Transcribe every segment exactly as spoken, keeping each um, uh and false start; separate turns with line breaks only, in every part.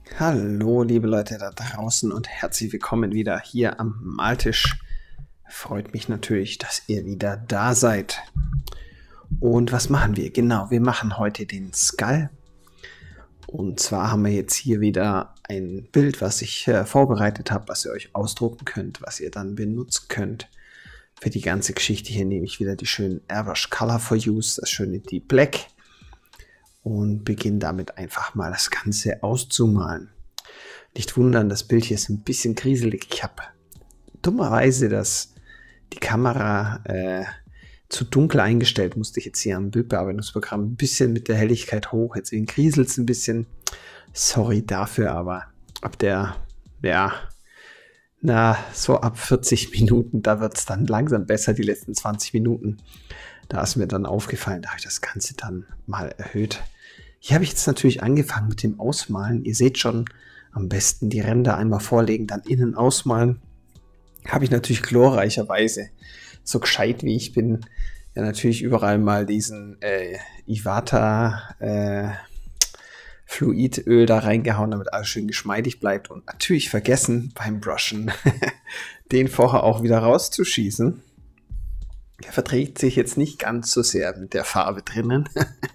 Hallo, liebe Leute da draußen und herzlich willkommen wieder hier am Maltisch. Freut mich natürlich, dass ihr wieder da seid. Und was machen wir? Genau, wir machen heute den Skull. Und zwar haben wir jetzt hier wieder ein Bild, was ich äh, vorbereitet habe, was ihr euch ausdrucken könnt, was ihr dann benutzen könnt. Für die ganze Geschichte hier nehme ich wieder die schönen Airbrush Color for Use, das schöne Deep Black. Und beginne damit einfach mal das Ganze auszumalen. Nicht wundern, das Bild hier ist ein bisschen kriselig. Ich habe dummerweise das, die Kamera äh, zu dunkel eingestellt. Musste ich jetzt hier am Bildbearbeitungsprogramm ein bisschen mit der Helligkeit hoch. Jetzt kriselt es ein bisschen. Sorry dafür, aber ab der, ja, na, so ab vierzig Minuten, da wird es dann langsam besser, die letzten zwanzig Minuten. Da ist mir dann aufgefallen, da habe ich das Ganze dann mal erhöht. Hier habe ich jetzt natürlich angefangen mit dem Ausmalen. Ihr seht schon, am besten die Ränder einmal vorlegen, dann innen ausmalen. Habe ich natürlich glorreicherweise, so gescheit wie ich bin, ja natürlich überall mal diesen äh, Iwata äh, Fluidöl da reingehauen, damit alles schön geschmeidig bleibt. Und natürlich vergessen beim Brushen, den vorher auch wieder rauszuschießen. Er verträgt sich jetzt nicht ganz so sehr mit der Farbe drinnen.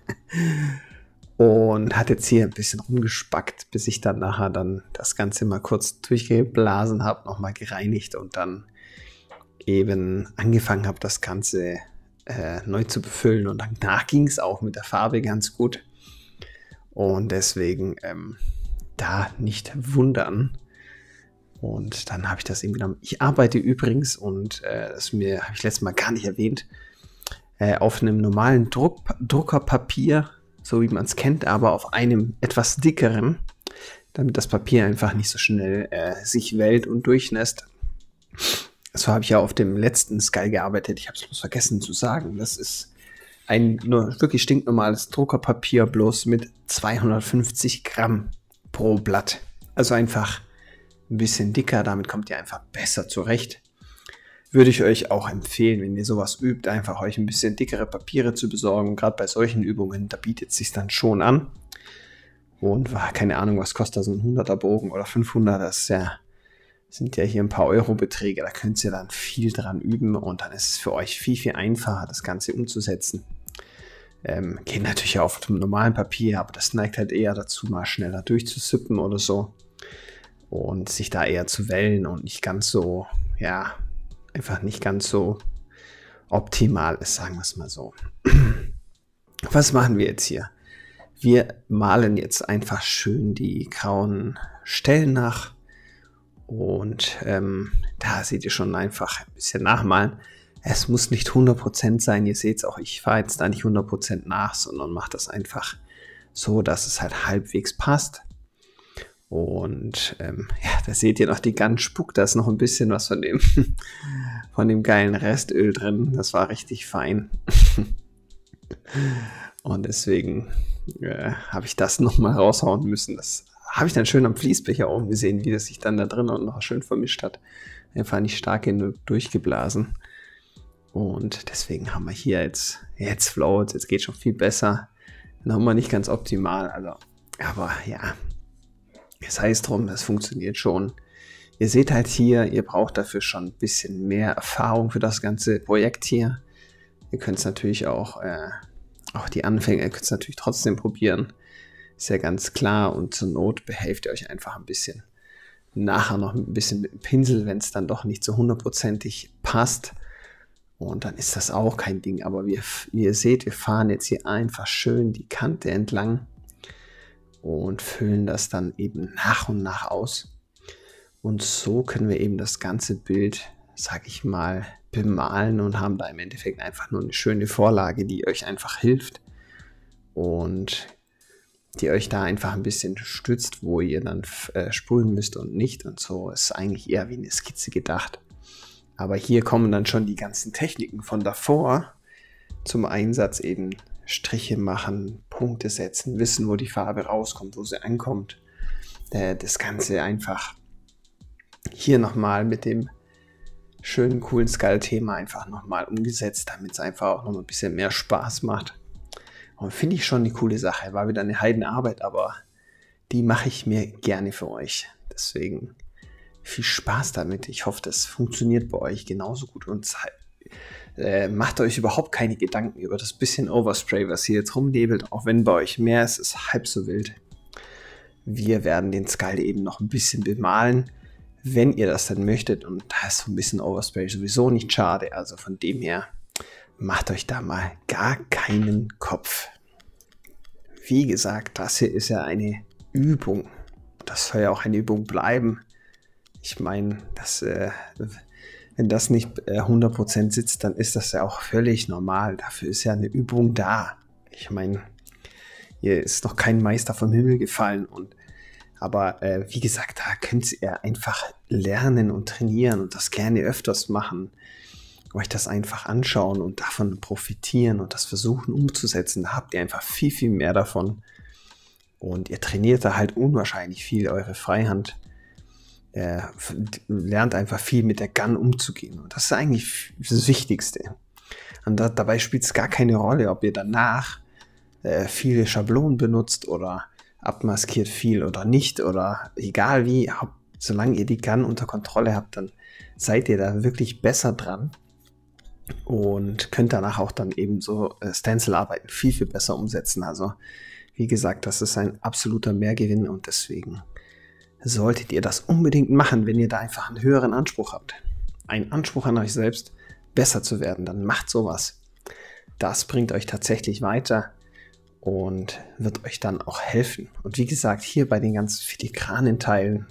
Und hat jetzt hier ein bisschen rumgespackt, bis ich dann nachher dann das Ganze mal kurz durchgeblasen habe, nochmal gereinigt und dann eben angefangen habe, das Ganze äh, neu zu befüllen. Und danach ging es auch mit der Farbe ganz gut. Und deswegen ähm, da nicht wundern. Und dann habe ich das eben genommen. Ich arbeite übrigens, und äh, das mir habe ich letztes Mal gar nicht erwähnt, äh, auf einem normalen Druck, Druckerpapier, so wie man es kennt, aber auf einem etwas dickeren, damit das Papier einfach nicht so schnell äh, sich wellt und durchnässt. So habe ich ja auf dem letzten Skull gearbeitet. Ich habe es bloß vergessen zu sagen. Das ist ein nur wirklich stinknormales Druckerpapier, bloß mit zweihundertfünfzig Gramm pro Blatt. Also einfach ein bisschen dicker, damit kommt ihr einfach besser zurecht. Würde ich euch auch empfehlen, wenn ihr sowas übt, einfach euch ein bisschen dickere Papiere zu besorgen. Gerade bei solchen Übungen, da bietet es sich dann schon an. Und keine Ahnung, was kostet da so ein hunderter Bogen oder fünfhundert, das ist ja, sind ja hier ein paar Euro-Beträge, da könnt ihr dann viel dran üben und dann ist es für euch viel, viel einfacher, das Ganze umzusetzen. Ähm, geht natürlich auch auf dem normalen Papier, aber das neigt halt eher dazu, mal schneller durchzusippen oder so. Und sich da eher zu wellen und nicht ganz so, ja, einfach nicht ganz so optimal ist, sagen wir es mal so. Was machen wir jetzt hier? Wir malen jetzt einfach schön die grauen Stellen nach. Und ähm, da seht ihr schon einfach ein bisschen nachmalen. Es muss nicht hundert Prozent sein. Ihr seht es auch, ich fahre jetzt da nicht hundert Prozent nach, sondern mache das einfach so, dass es halt halbwegs passt. Und ähm, ja, da seht ihr noch die Gans spuckt, da ist noch ein bisschen was von dem, von dem geilen Restöl drin. Das war richtig fein. Und deswegen äh, habe ich das nochmal raushauen müssen. Das habe ich dann schön am Fließbecher oben gesehen, wie das sich dann da drin noch schön vermischt hat. Einfach nicht stark genug durchgeblasen. Und deswegen haben wir hier jetzt, jetzt float, jetzt geht schon viel besser. Nochmal nicht ganz optimal, also, aber ja. Das heißt drum, das funktioniert schon. Ihr seht halt hier, ihr braucht dafür schon ein bisschen mehr Erfahrung für das ganze Projekt hier. Ihr könnt es natürlich auch, äh, auch die Anfänger, ihr könnt es natürlich trotzdem probieren. Ist ja ganz klar und zur Not behelft ihr euch einfach ein bisschen. Nachher noch ein bisschen mit dem Pinsel, wenn es dann doch nicht so hundertprozentig passt. Und dann ist das auch kein Ding. Aber wie, wie ihr seht, wir fahren jetzt hier einfach schön die Kante entlang. Und füllen das dann eben nach und nach aus. Und so können wir eben das ganze Bild, sag ich mal, bemalen und haben da im Endeffekt einfach nur eine schöne Vorlage, die euch einfach hilft und die euch da einfach ein bisschen stützt, wo ihr dann äh, sprühen müsst und nicht. Und so ist eigentlich eher wie eine Skizze gedacht. Aber hier kommen dann schon die ganzen Techniken von davor zum Einsatz, eben Striche machen, Punkte setzen, wissen, wo die Farbe rauskommt, wo sie ankommt. Äh, das Ganze einfach hier nochmal mit dem schönen, coolen Skull-Thema einfach nochmal umgesetzt, damit es einfach auch noch ein bisschen mehr Spaß macht. Und finde ich schon eine coole Sache. War wieder eine Heidenarbeit, aber die mache ich mir gerne für euch. Deswegen viel Spaß damit. Ich hoffe, das funktioniert bei euch genauso gut und äh, macht euch überhaupt keine Gedanken über das bisschen Overspray, was hier jetzt rumnebelt. Auch wenn bei euch mehr ist, ist halb so wild. Wir werden den Skull eben noch ein bisschen bemalen, wenn ihr das dann möchtet. Und da ist so ein bisschen Overspray sowieso nicht schade. Also von dem her, macht euch da mal gar keinen Kopf. Wie gesagt, das hier ist ja eine Übung. Das soll ja auch eine Übung bleiben. Ich meine, dass, äh, wenn das nicht äh, hundert Prozent sitzt, dann ist das ja auch völlig normal. Dafür ist ja eine Übung da. Ich meine, hier ist noch kein Meister vom Himmel gefallen. Und, aber äh, wie gesagt, da könnt ihr einfach lernen und trainieren und das gerne öfters machen. Euch das einfach anschauen und davon profitieren und das versuchen umzusetzen. Da habt ihr einfach viel, viel mehr davon. Und ihr trainiert da halt unwahrscheinlich viel eure Freihand. Äh, lernt einfach viel mit der Gun umzugehen. Und das ist eigentlich das Wichtigste. Und da, dabei spielt es gar keine Rolle, ob ihr danach äh, viele Schablonen benutzt oder abmaskiert viel oder nicht. Oder egal wie, hab, solange ihr die Gun unter Kontrolle habt, dann seid ihr da wirklich besser dran. Und könnt danach auch dann eben so äh, Stencil-Arbeiten viel, viel besser umsetzen. Also wie gesagt, das ist ein absoluter Mehrgewinn und deswegen solltet ihr das unbedingt machen, wenn ihr da einfach einen höheren Anspruch habt. Einen Anspruch an euch selbst, besser zu werden, dann macht sowas. Das bringt euch tatsächlich weiter und wird euch dann auch helfen. Und wie gesagt, hier bei den ganz filigranen Teilen,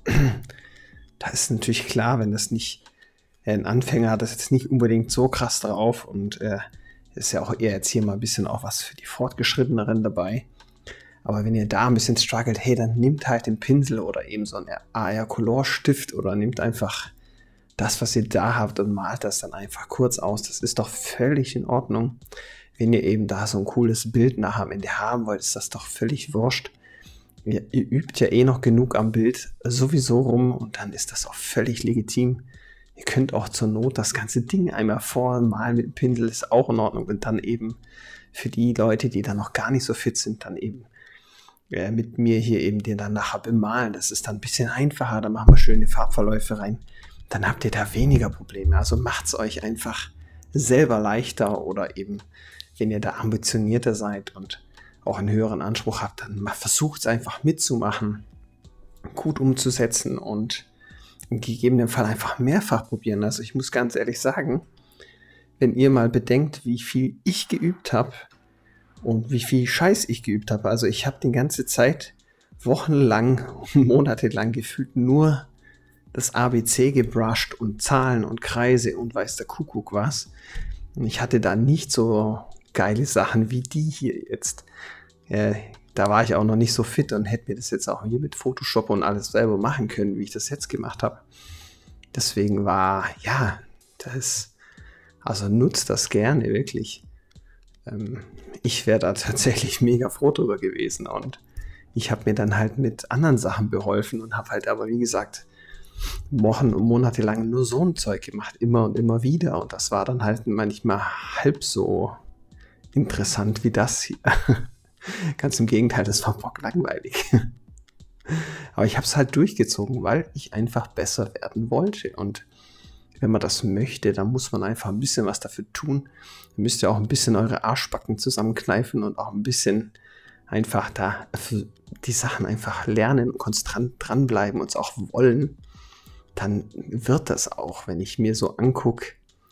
da ist natürlich klar, wenn das nicht, ein Anfänger hat das jetzt nicht unbedingt so krass drauf und äh, ist ja auch eher jetzt hier mal ein bisschen auch was für die Fortgeschritteneren dabei. Aber wenn ihr da ein bisschen struggelt, hey, dann nehmt halt den Pinsel oder eben so einen A R-Color-Stift oder nehmt einfach das, was ihr da habt und malt das dann einfach kurz aus. Das ist doch völlig in Ordnung. Wenn ihr eben da so ein cooles Bild nachher am Ende haben wollt, ist das doch völlig wurscht. Ihr, ihr übt ja eh noch genug am Bild sowieso rum und dann ist das auch völlig legitim. Ihr könnt auch zur Not das ganze Ding einmal vormalen mit dem Pinsel, ist auch in Ordnung. Und dann eben für die Leute, die da noch gar nicht so fit sind, dann eben äh, mit mir hier eben den dann nachher bemalen. Das ist dann ein bisschen einfacher, da machen wir schöne Farbverläufe rein. Dann habt ihr da weniger Probleme. Also macht es euch einfach selber leichter oder eben, wenn ihr da ambitionierter seid und auch einen höheren Anspruch habt, dann versucht es einfach mitzumachen, gut umzusetzen und im gegebenen Fall einfach mehrfach probieren. Also ich muss ganz ehrlich sagen, wenn ihr mal bedenkt, wie viel ich geübt habe und wie viel Scheiß ich geübt habe. Also ich habe die ganze Zeit wochenlang, monatelang gefühlt nur das A B C gebrusht und Zahlen und Kreise und weiß der Kuckuck was. Und ich hatte da nicht so geile Sachen wie die hier jetzt. Äh, da war ich auch noch nicht so fit und hätte mir das jetzt auch hier mit Photoshop und alles selber machen können, wie ich das jetzt gemacht habe. Deswegen war, ja, das, also nutzt das gerne, wirklich. Ähm, ich wäre da tatsächlich mega froh drüber gewesen und ich habe mir dann halt mit anderen Sachen beholfen und habe halt aber, wie gesagt, Wochen und Monate lang nur so ein Zeug gemacht, immer und immer wieder. Und das war dann halt manchmal halb so interessant wie das hier. Ganz im Gegenteil, das war bocklangweilig. Aber ich habe es halt durchgezogen, weil ich einfach besser werden wollte. Und wenn man das möchte, dann muss man einfach ein bisschen was dafür tun. Ihr müsst ja auch ein bisschen eure Arschbacken zusammenkneifen und auch ein bisschen einfach da für die Sachen einfach lernen und konstant dranbleiben und es auch wollen. Dann wird das auch, wenn ich mir so angucke,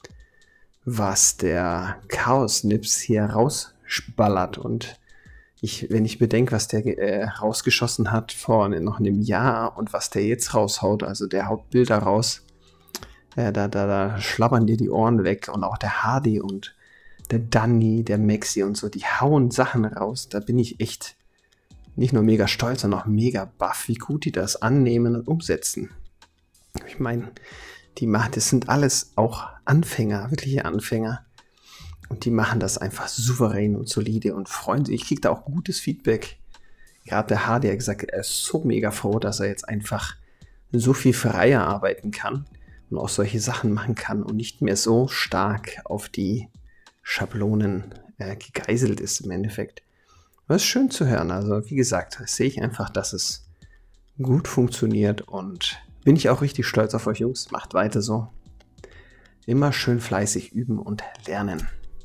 was der Chaos-Nips hier rausballert. Und ich, wenn ich bedenke, was der äh, rausgeschossen hat vor noch einem Jahr und was der jetzt raushaut, also der haut Bilder raus, äh, da, da, da schlabbern dir die Ohren weg. Und auch der Hardy und der Danny, der Maxi und so, die hauen Sachen raus. Da bin ich echt nicht nur mega stolz, sondern auch mega baff, wie gut die das annehmen und umsetzen. Ich meine, die machen, das sind alles auch Anfänger, wirkliche Anfänger. Und die machen das einfach souverän und solide und freuen sich. Ich kriege da auch gutes Feedback. Gerade der Hardy hat gesagt, er ist so mega froh, dass er jetzt einfach so viel freier arbeiten kann und auch solche Sachen machen kann und nicht mehr so stark auf die Schablonen äh, gegeißelt ist im Endeffekt. Das ist schön zu hören. Also wie gesagt, sehe ich einfach, dass es gut funktioniert und bin ich auch richtig stolz auf euch Jungs. Macht weiter so. Immer schön fleißig üben und lernen.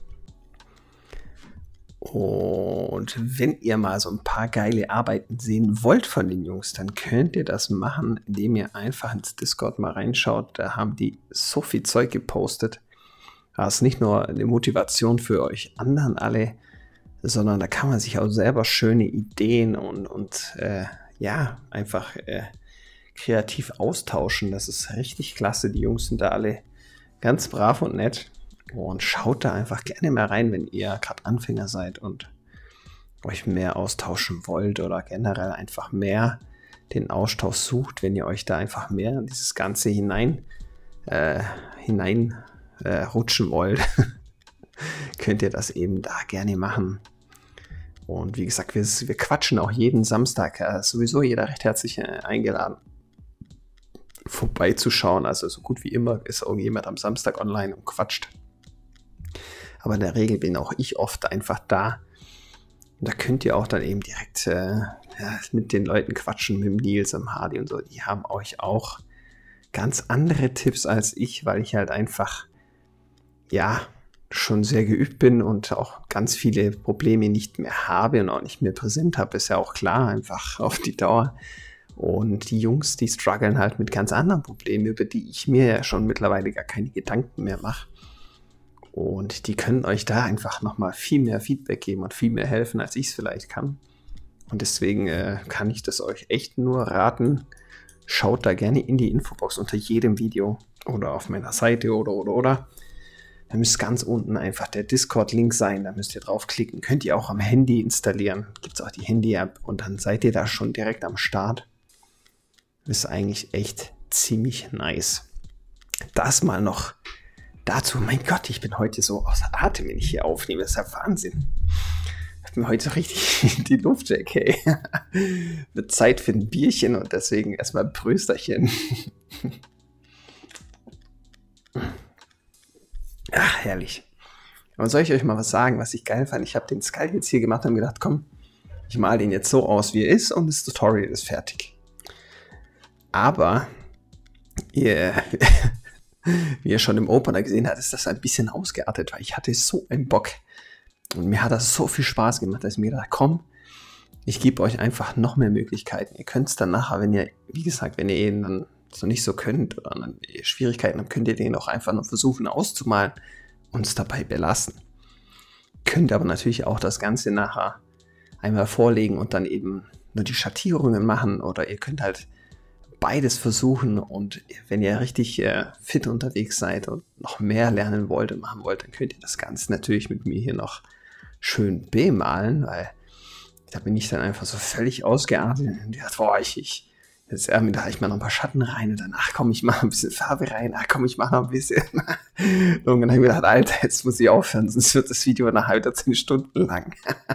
Und wenn ihr mal so ein paar geile Arbeiten sehen wollt von den Jungs, dann könnt ihr das machen, indem ihr einfach ins Discord mal reinschaut. Da haben die so viel Zeug gepostet. Das ist nicht nur eine Motivation für euch anderen alle, sondern da kann man sich auch selber schöne Ideen und, und äh, ja, einfach äh, kreativ austauschen. Das ist richtig klasse. Die Jungs sind da alle ganz brav und nett. Und schaut da einfach gerne mal rein, wenn ihr gerade Anfänger seid und euch mehr austauschen wollt oder generell einfach mehr den Austausch sucht, wenn ihr euch da einfach mehr in dieses Ganze hinein, äh, hinein äh, rutschen wollt, könnt ihr das eben da gerne machen. Und wie gesagt, wir, wir quatschen auch jeden Samstag. Äh, sowieso jeder recht herzlich äh, eingeladen, vorbeizuschauen. Also so gut wie immer ist irgendjemand am Samstag online und quatscht. Aber in der Regel bin auch ich oft einfach da. Und da könnt ihr auch dann eben direkt äh, ja, mit den Leuten quatschen, mit dem Nils, am Hardy und so. Die haben euch auch ganz andere Tipps als ich, weil ich halt einfach, ja, schon sehr geübt bin und auch ganz viele Probleme nicht mehr habe und auch nicht mehr präsent habe. Ist ja auch klar, einfach auf die Dauer. Und die Jungs, die strugglen halt mit ganz anderen Problemen, über die ich mir ja schon mittlerweile gar keine Gedanken mehr mache. Und die können euch da einfach nochmal viel mehr Feedback geben und viel mehr helfen, als ich es vielleicht kann. Und deswegen äh, kann ich das euch echt nur raten. Schaut da gerne in die Infobox unter jedem Video oder auf meiner Seite oder oder oder. Da müsste ganz unten einfach der Discord-Link sein. Da müsst ihr draufklicken. Könnt ihr auch am Handy installieren. Gibt es auch die Handy-App und dann seid ihr da schon direkt am Start. Ist eigentlich echt ziemlich nice. Das mal noch dazu. Mein Gott, ich bin heute so außer Atem, wenn ich hier aufnehme. Das ist ja Wahnsinn. Ich habe mir heute so richtig in die Luft, J K. Wird Zeit für ein Bierchen und deswegen erstmal ein Prösterchen. Ach, herrlich. Aber soll ich euch mal was sagen, was ich geil fand? Ich habe den Skull jetzt hier gemacht und gedacht, komm, ich male den jetzt so aus, wie er ist und das Tutorial ist fertig. Aber ihr, wie ihr schon im Opener gesehen habt, ist das ein bisschen ausgeartet, weil ich hatte so einen Bock. Und mir hat das so viel Spaß gemacht, dass ich mir gedacht, komm, ich gebe euch einfach noch mehr Möglichkeiten. Ihr könnt es dann nachher, wenn ihr, wie gesagt, wenn ihr ihn dann so nicht so könnt oder dann Schwierigkeiten habt, könnt ihr den auch einfach nur versuchen auszumalen und es dabei belassen. Könnt aber natürlich auch das Ganze nachher einmal vorlegen und dann eben nur die Schattierungen machen oder ihr könnt halt beides versuchen und wenn ihr richtig äh, fit unterwegs seid und noch mehr lernen wollt und machen wollt, dann könnt ihr das Ganze natürlich mit mir hier noch schön bemalen, weil da bin ich dann einfach so völlig ausgeartet und ich dachte, boah, ich, ich jetzt äh, da ich mal noch ein paar Schatten rein und dann, ach komm, ich mache ein bisschen Farbe rein, ach komm, ich mache noch ein bisschen. Und dann habe ich mir gedacht, Alter, jetzt muss ich aufhören, sonst wird das Video eine halbe, zehn Stunden lang.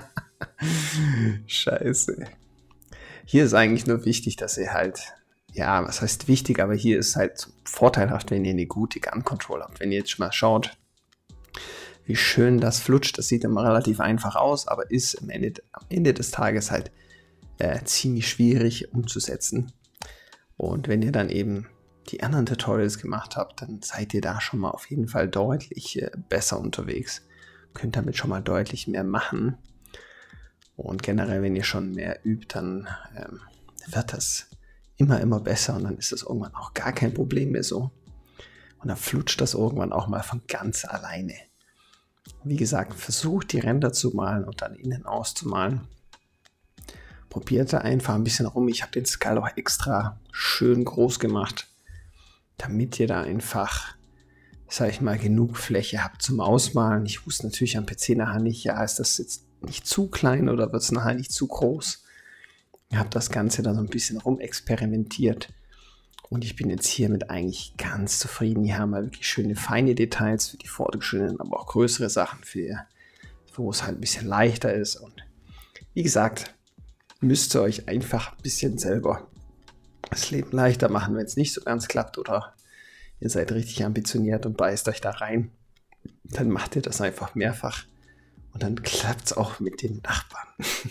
Scheiße. Hier ist eigentlich nur wichtig, dass ihr halt, ja, was heißt wichtig, aber hier ist halt vorteilhaft, wenn ihr eine gute Gun-Control habt. Wenn ihr jetzt schon mal schaut, wie schön das flutscht, das sieht immer relativ einfach aus, aber ist am Ende, am Ende des Tages halt äh, ziemlich schwierig umzusetzen. Und wenn ihr dann eben die anderen Tutorials gemacht habt, dann seid ihr da schon mal auf jeden Fall deutlich äh, besser unterwegs. Könnt damit schon mal deutlich mehr machen. Und generell, wenn ihr schon mehr übt, dann ähm, wird das immer, immer besser und dann ist das irgendwann auch gar kein Problem mehr so. Und dann flutscht das irgendwann auch mal von ganz alleine. Wie gesagt, versucht die Ränder zu malen und dann innen auszumalen. Probiert da einfach ein bisschen rum. Ich habe den Skull auch extra schön groß gemacht, damit ihr da einfach, sag ich mal, genug Fläche habt zum Ausmalen. Ich wusste natürlich am P C nachher nicht, ja, ist das jetzt nicht zu klein oder wird es nachher nicht zu groß. Ich habe das Ganze da so ein bisschen rumexperimentiert und ich bin jetzt hiermit eigentlich ganz zufrieden. Hier haben wir wirklich schöne, feine Details für die fortgeschrittenen, aber auch größere Sachen, für, wo es halt ein bisschen leichter ist. Und wie gesagt, müsst ihr euch einfach ein bisschen selber das Leben leichter machen, wenn es nicht so ganz klappt oder ihr seid richtig ambitioniert und beißt euch da rein. Dann macht ihr das einfach mehrfach Und dann klappt es auch mit den Nachbarn.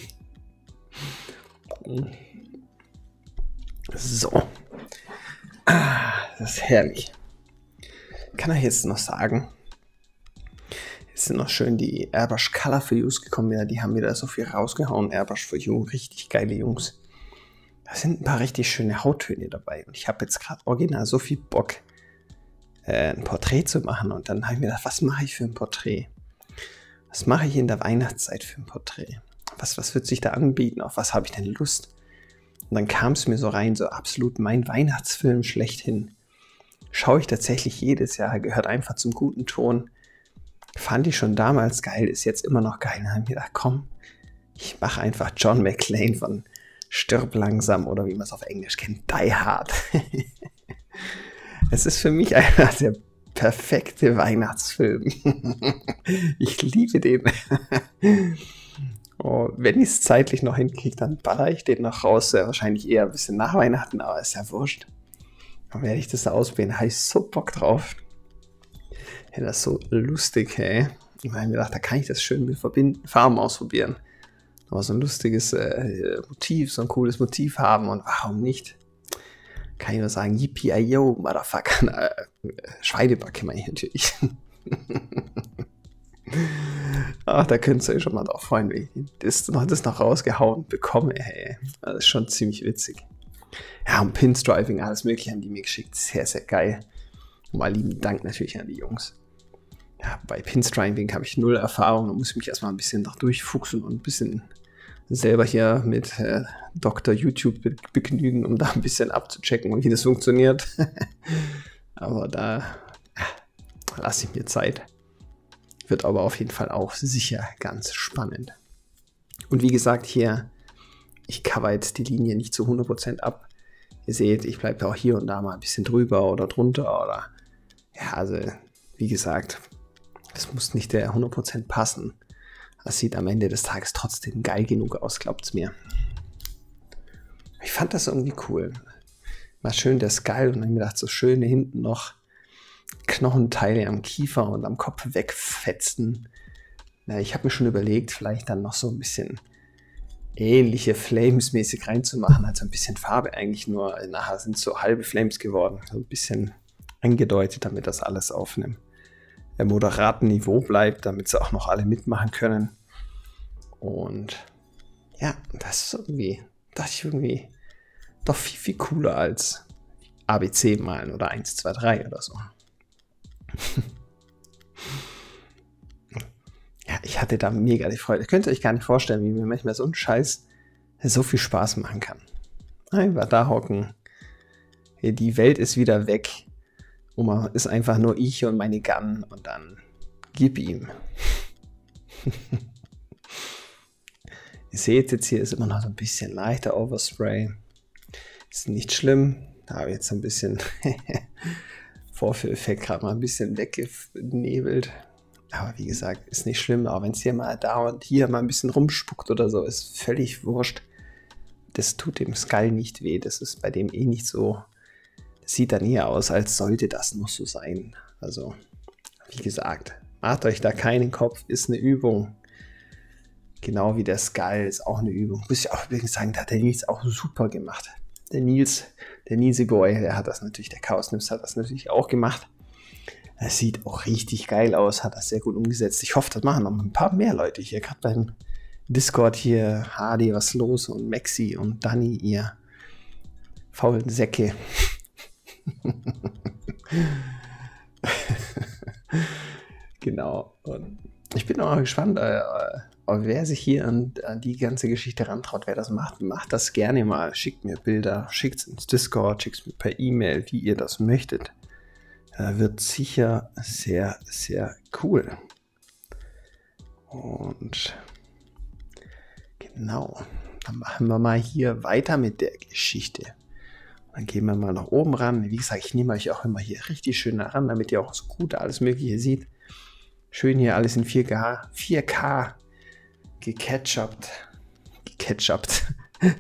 So. Ah, das ist herrlich. Kann ich jetzt noch sagen, jetzt sind noch schön die Airbrush Color for Use gekommen. Ja, die haben wieder so viel rausgehauen. Airbrush for You, richtig geile Jungs. Da sind ein paar richtig schöne Hauttöne dabei. Und ich habe jetzt gerade original so viel Bock, äh, ein Porträt zu machen. Und dann habe ich mir gedacht, was mache ich für ein Porträt? Was mache ich in der Weihnachtszeit für ein Porträt? Was, was wird sich da anbieten? Auf was habe ich denn Lust? Und dann kam es mir so rein, so absolut mein Weihnachtsfilm schlechthin. Schaue ich tatsächlich jedes Jahr, gehört einfach zum guten Ton. Fand ich schon damals geil, ist jetzt immer noch geil. Da habe ich mir gedacht, komm, ich mache einfach John McClane von Stirb langsam oder wie man es auf Englisch kennt, Die Hard. Es ist für mich einfach der perfekte Weihnachtsfilm. Ich liebe den. Oh, wenn ich es zeitlich noch hinkriege, dann baller ich den noch raus. Ja, wahrscheinlich eher ein bisschen nach Weihnachten, aber ist ja wurscht. Dann werde ich das da ausprobieren. Da habe ich so Bock drauf. Ja, das ist so lustig, hey. Ich habe mir gedacht, da kann ich das schön mit verbinden, Farben ausprobieren. Aber so ein lustiges äh, Motiv, so ein cooles Motiv haben und warum nicht? Kann ich nur sagen, yippee-yo, Motherfucker. Äh, Schweinebacke meine ich natürlich. Ach, da könnt ihr euch schon mal drauf freuen, wie ich das noch, das noch rausgehauen bekomme. Hey. Das ist schon ziemlich witzig. Ja, und Pinstriping, alles mögliche haben die mir geschickt. Sehr, sehr geil. Und mal lieben Dank natürlich an die Jungs. Ja, bei Pinstriping habe ich null Erfahrung. Da muss ich mich erstmal ein bisschen noch durchfuchsen und ein bisschen selber hier mit äh, Doktor YouTube be begnügen, um da ein bisschen abzuchecken, wie das funktioniert. Aber da äh, lasse ich mir Zeit. Wird aber auf jeden Fall auch sicher ganz spannend. Und wie gesagt, hier, ich cover jetzt die Linie nicht zu hundert Prozent ab. Ihr seht, ich bleibe auch hier und da mal ein bisschen drüber oder drunter. Oder ja, also wie gesagt, es muss nicht der hundert Prozent passen. Das sieht am Ende des Tages trotzdem geil genug aus, glaubt's mir. Ich fand das irgendwie cool. War schön der Skull und dann habe ich mir gedacht, so schön hinten noch Knochenteile am Kiefer und am Kopf wegfetzen. Na, ich habe mir schon überlegt, vielleicht dann noch so ein bisschen ähnliche Flames mäßig reinzumachen, also ein bisschen Farbe eigentlich nur. Nachher sind so halbe Flames geworden, so ein bisschen angedeutet, damit das alles auf einem moderaten Niveau bleibt, damit sie auch noch alle mitmachen können. Und ja, das ist irgendwie, dachte ich irgendwie doch viel, viel cooler als A B C malen oder eins, zwei, drei oder so. Ja, ich hatte da mega die Freude. Könnt ihr euch gar nicht vorstellen, wie mir manchmal so ein Scheiß so viel Spaß machen kann. Einfach da hocken. Die Welt ist wieder weg. Und man ist einfach nur ich und meine Gun und dann gib ihm. Ihr seht jetzt, hier ist immer noch so ein bisschen leichter Overspray. Ist nicht schlimm. Da habe ich jetzt ein bisschen Vorführeffekt gerade mal ein bisschen weggenebelt. Aber wie gesagt, ist nicht schlimm. Aber wenn es hier mal da und hier mal ein bisschen rumspuckt oder so, ist völlig wurscht. Das tut dem Skull nicht weh. Das ist bei dem eh nicht so. Das sieht dann eher aus, als sollte das noch so sein. Also, wie gesagt, macht euch da keinen Kopf. Ist eine Übung. Genau wie der Skull ist auch eine Übung. Muss ich auch übrigens sagen, da hat der Nils auch super gemacht. Der Nils, der Nilsi Boy, der hat das natürlich, der Chaos Nims hat das natürlich auch gemacht. Es sieht auch richtig geil aus, hat das sehr gut umgesetzt. Ich hoffe, das machen noch ein paar mehr Leute hier, gerade beim Discord hier. Hardy, was los? Und Maxi und Danny, ihr faulen Säcke. Genau. Und ich bin auch gespannt, äh, wer sich hier an, an die ganze Geschichte rantraut, wer das macht, macht das gerne mal. Schickt mir Bilder, schickt es ins Discord, schickt es mir per E-Mail, wie ihr das möchtet. Äh, wird sicher sehr, sehr cool. Und genau, dann machen wir mal hier weiter mit der Geschichte. Dann gehen wir mal nach oben ran. Wie gesagt, ich nehme euch auch immer hier richtig schön nah ran, damit ihr auch so gut alles Mögliche seht. Schön hier alles in vier K, vier K gecatchupt. Gecatchupt.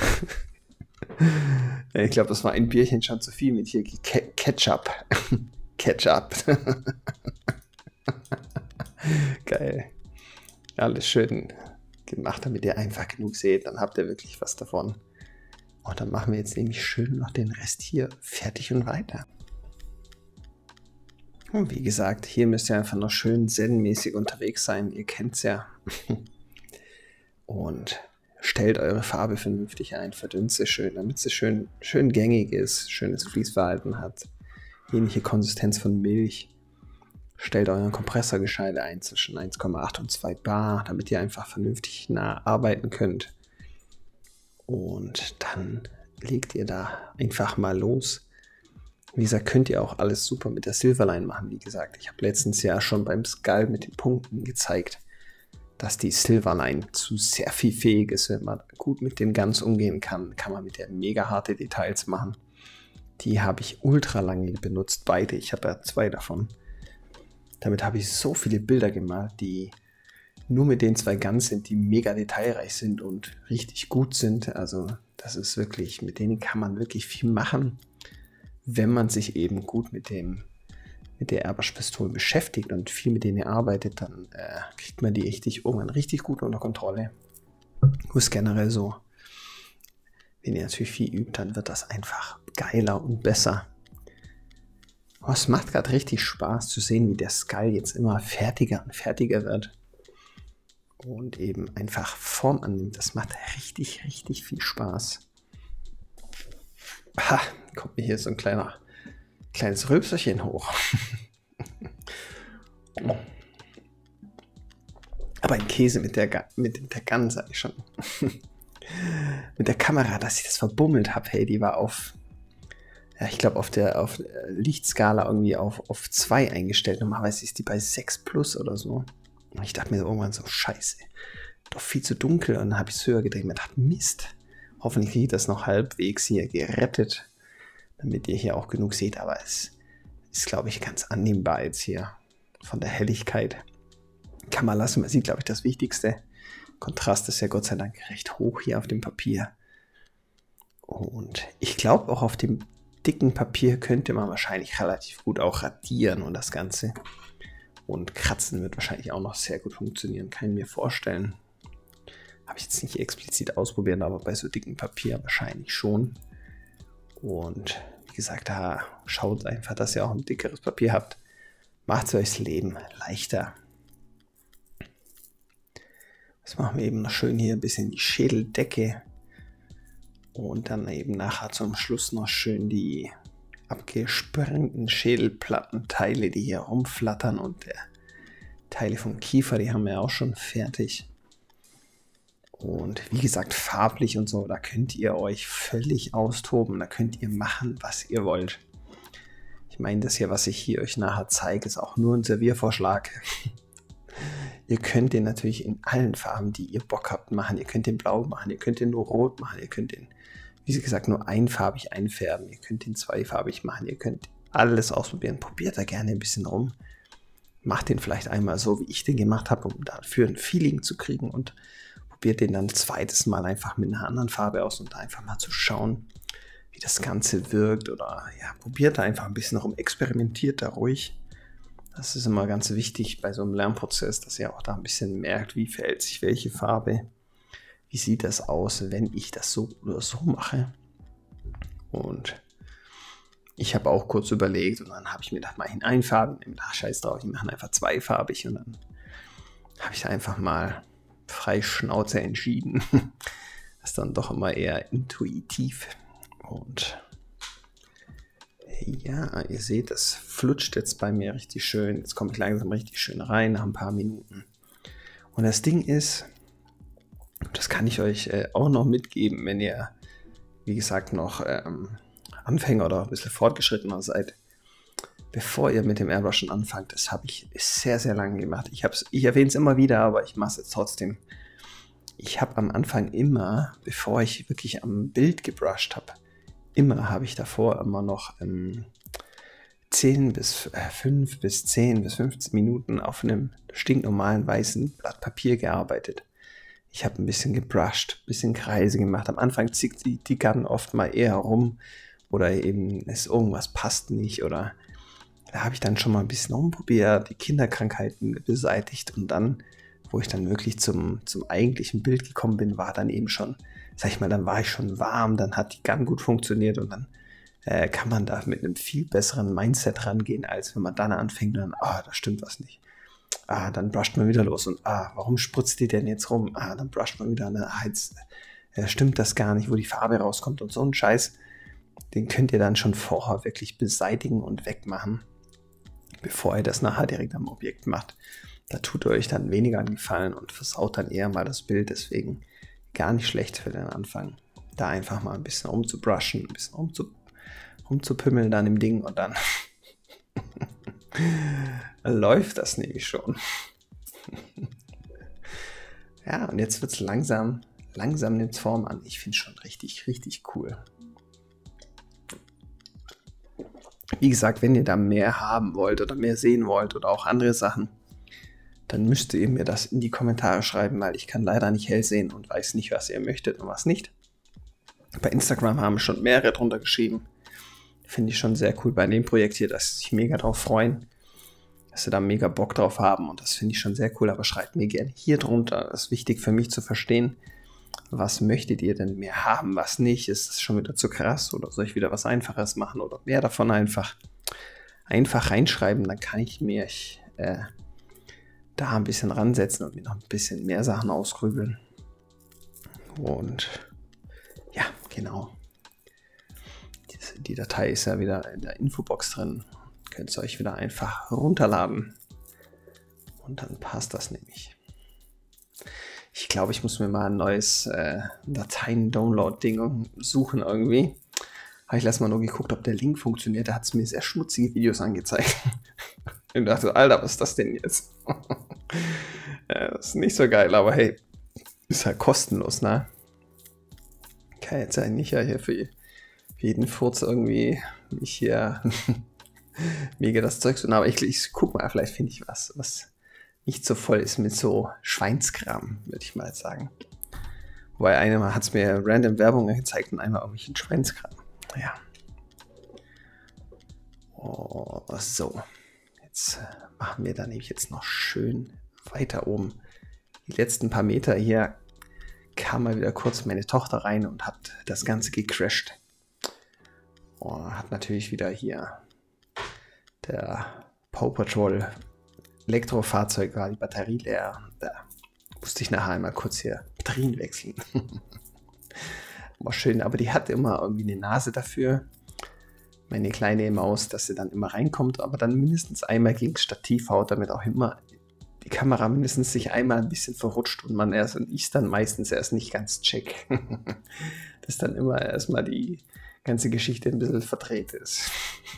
Ich glaube, das war ein Bierchen schon zu viel mit hier Ketchup. Ketchup. Geil. alles schön gemacht, damit ihr einfach genug seht. Dann habt ihr wirklich was davon. Und dann machen wir jetzt nämlich schön noch den Rest hier fertig und weiter. Und wie gesagt, hier müsst ihr einfach noch schön zen-mäßig unterwegs sein. Ihr kennt es ja. Und stellt eure Farbe vernünftig ein, verdünnt sie schön, damit sie schön, schön gängig ist, schönes Fließverhalten hat, ähnliche Konsistenz von Milch. Stellt euren Kompressor gescheit ein zwischen eins Komma acht und zwei Bar, damit ihr einfach vernünftig nah arbeiten könnt. Und dann legt ihr da einfach mal los. Wie gesagt, könnt ihr auch alles super mit der Silverline machen. Wie gesagt, ich habe letztens ja schon beim Skull mit den Punkten gezeigt, dass die Silverline zu sehr viel fähig ist. Wenn man gut mit den Guns umgehen kann, kann man mit der mega harte Details machen. Die habe ich ultra lange benutzt, beide. Ich habe ja zwei davon. Damit habe ich so viele Bilder gemalt, die nur mit den zwei Guns sind, die mega detailreich sind und richtig gut sind. Also das ist wirklich, mit denen kann man wirklich viel machen, wenn man sich eben gut mit dem mit der Airbrush-Pistole beschäftigt und viel mit denen arbeitet, dann äh, kriegt man die richtig irgendwann richtig gut unter Kontrolle. Nur ist generell so, wenn ihr natürlich viel übt, dann wird das einfach geiler und besser. Oh, es macht gerade richtig Spaß zu sehen, wie der Skull jetzt immer fertiger und fertiger wird und eben einfach Form annimmt. Das macht richtig, richtig viel Spaß. Ha, kommt mir hier so ein kleiner kleines Rülpserchen hoch. Aber ein Käse mit der, mit der Gun, sag ich schon. Mit der Kamera, dass ich das verbummelt habe, hey, die war auf, ja, ich glaube auf der auf der Lichtskala irgendwie auf, auf zwei eingestellt. Normalerweise ist die bei sechs plus oder so. Und ich dachte mir irgendwann so, scheiße, doch viel zu dunkel. Und dann habe ich es höher gedreht und mir dachte, Mist, hoffentlich kriege ich das noch halbwegs hier gerettet, damit ihr hier auch genug seht, aber es ist, glaube ich, ganz annehmbar jetzt hier von der Helligkeit. Kann man lassen, man sieht, glaube ich, das Wichtigste. Kontrast ist ja Gott sei Dank recht hoch hier auf dem Papier. Und ich glaube, auch auf dem dicken Papier könnte man wahrscheinlich relativ gut auch radieren und das Ganze. Und kratzen wird wahrscheinlich auch noch sehr gut funktionieren, kann ich mir vorstellen. Habe ich jetzt nicht explizit ausprobiert, aber bei so dicken Papier wahrscheinlich schon. Und wie gesagt, da schaut einfach, dass ihr auch ein dickeres Papier habt. Macht euch das Leben leichter. Das machen wir eben noch schön hier ein bisschen die Schädeldecke. Und dann eben nachher zum Schluss noch schön die abgesprengten Schädelplattenteile, die hier rumflattern. Und der Teile vom Kiefer, die haben wir auch schon fertig. Und wie gesagt, farblich und so, da könnt ihr euch völlig austoben. Da könnt ihr machen, was ihr wollt. Ich meine, das hier, was ich hier euch nachher zeige, ist auch nur ein Serviervorschlag. Ihr könnt den natürlich in allen Farben, die ihr Bock habt, machen. Ihr könnt den blau machen, ihr könnt den nur rot machen, ihr könnt den, wie gesagt, nur einfarbig einfärben. Ihr könnt den zweifarbig machen, ihr könnt alles ausprobieren. Probiert da gerne ein bisschen rum. Macht den vielleicht einmal so, wie ich den gemacht habe, um dafür ein Feeling zu kriegen und probiert den dann ein zweites Mal einfach mit einer anderen Farbe aus und einfach mal zu schauen, wie das Ganze wirkt. Oder ja, probiert da einfach ein bisschen rum, experimentiert da ruhig. Das ist immer ganz wichtig bei so einem Lernprozess, dass ihr auch da ein bisschen merkt, wie verhält sich welche Farbe, wie sieht das aus, wenn ich das so oder so mache. Und ich habe auch kurz überlegt und dann habe ich mir gedacht, mal in einfarben, ach scheiß drauf, ich mache einfach zweifarbig und dann habe ich einfach mal frei Schnauze entschieden. Das ist dann doch immer eher intuitiv. Und ja, ihr seht, das flutscht jetzt bei mir richtig schön. Jetzt komme ich langsam richtig schön rein nach ein paar Minuten. Und das Ding ist, das kann ich euch äh, auch noch mitgeben, wenn ihr, wie gesagt, noch ähm, Anfänger oder ein bisschen fortgeschrittener seid. Bevor ihr mit dem Airbrushen anfangt, das habe ich sehr, sehr lange gemacht. Ich, ich erwähne es immer wieder, aber ich mache es jetzt trotzdem. Ich habe am Anfang immer, bevor ich wirklich am Bild gebrusht habe, immer habe ich davor immer noch ähm, zehn bis fünf bis zehn bis fünfzehn Minuten auf einem stinknormalen weißen Blatt Papier gearbeitet. Ich habe ein bisschen gebrusht, ein bisschen Kreise gemacht. Am Anfang zieht die, die Gun oft mal eher rum oder eben ist irgendwas passt nicht oder da habe ich dann schon mal ein bisschen rumprobiert, die Kinderkrankheiten beseitigt und dann wo ich dann wirklich zum, zum eigentlichen Bild gekommen bin, war dann eben schon, sag ich mal, dann war ich schon warm, dann hat die Gun gut funktioniert und dann äh, kann man da mit einem viel besseren Mindset rangehen, als wenn man dann anfängt und dann, ah, da stimmt was nicht. Ah, dann brusht man wieder los und ah, warum spritzt die denn jetzt rum? Ah, dann brusht man wieder an, ah, jetzt äh, stimmt das gar nicht, wo die Farbe rauskommt und so ein Scheiß. Den könnt ihr dann schon vorher wirklich beseitigen und wegmachen, bevor ihr das nachher direkt am Objekt macht. Da tut ihr euch dann weniger einen Gefallen und versaut dann eher mal das Bild. Deswegen gar nicht schlecht für den Anfang. Da einfach mal ein bisschen rumzubrushen, ein bisschen rumzu, rumzupümmeln dann im Ding und dann läuft das nämlich schon. Ja, und jetzt wird es langsam, langsam nimmt es Form an. Ich finde es schon richtig, richtig cool. Wie gesagt, wenn ihr da mehr haben wollt oder mehr sehen wollt oder auch andere Sachen, dann müsst ihr mir das in die Kommentare schreiben, weil ich kann leider nicht hell sehen und weiß nicht, was ihr möchtet und was nicht. Bei Instagram haben schon mehrere drunter geschrieben. Finde ich schon sehr cool bei dem Projekt hier, dass sie sich mega drauf freuen, dass sie da mega Bock drauf haben und das finde ich schon sehr cool, aber schreibt mir gerne hier drunter. Das ist wichtig für mich zu verstehen, was möchtet ihr denn mehr haben, was nicht? Ist das schon wieder zu krass oder soll ich wieder was Einfaches machen oder mehr davon einfach einfach reinschreiben, dann kann ich mir äh, da ein bisschen ransetzen und mir noch ein bisschen mehr Sachen ausgrübeln. Und ja, genau. Die, die Datei ist ja wieder in der Infobox drin. Könnt ihr euch wieder einfach runterladen. Und dann passt das nämlich. Ich glaube, ich muss mir mal ein neues äh, Dateien-Download-Ding suchen irgendwie. Habe ich letztes Mal nur geguckt, ob der Link funktioniert. Da hat es mir sehr schmutzige Videos angezeigt. Und dachte, Alter, was ist das denn jetzt? Ja, das ist nicht so geil, aber hey, ist halt kostenlos, ne? Kann jetzt ja nicht ja hier für jeden Furz irgendwie mich hier mega das Zeug so. Aber ich, ich guck mal, vielleicht finde ich was, was nicht so voll ist mit so Schweinskram, würde ich mal sagen. Wobei einmal hat es mir random Werbung gezeigt und einmal irgendwelchen Schweinskram. Ja. Oh, so. Jetzt machen wir da nämlich jetzt noch schön weiter oben. Die letzten paar Meter hier kam mal wieder kurz meine Tochter rein und hat das Ganze gecrashed. Oh, hat natürlich wieder hier der Paw Patrol Elektrofahrzeug war die Batterie leer. Da musste ich nachher einmal kurz hier Batterien wechseln. War schön, aber die hat immer irgendwie eine Nase dafür. Meine kleine Maus, dass sie dann immer reinkommt, aber dann mindestens einmal gegen das Stativ haut, damit auch immer die Kamera mindestens sich einmal ein bisschen verrutscht und man erst und ich dann meistens erst nicht ganz check. Dass dann immer erstmal die ganze Geschichte ein bisschen verdreht ist.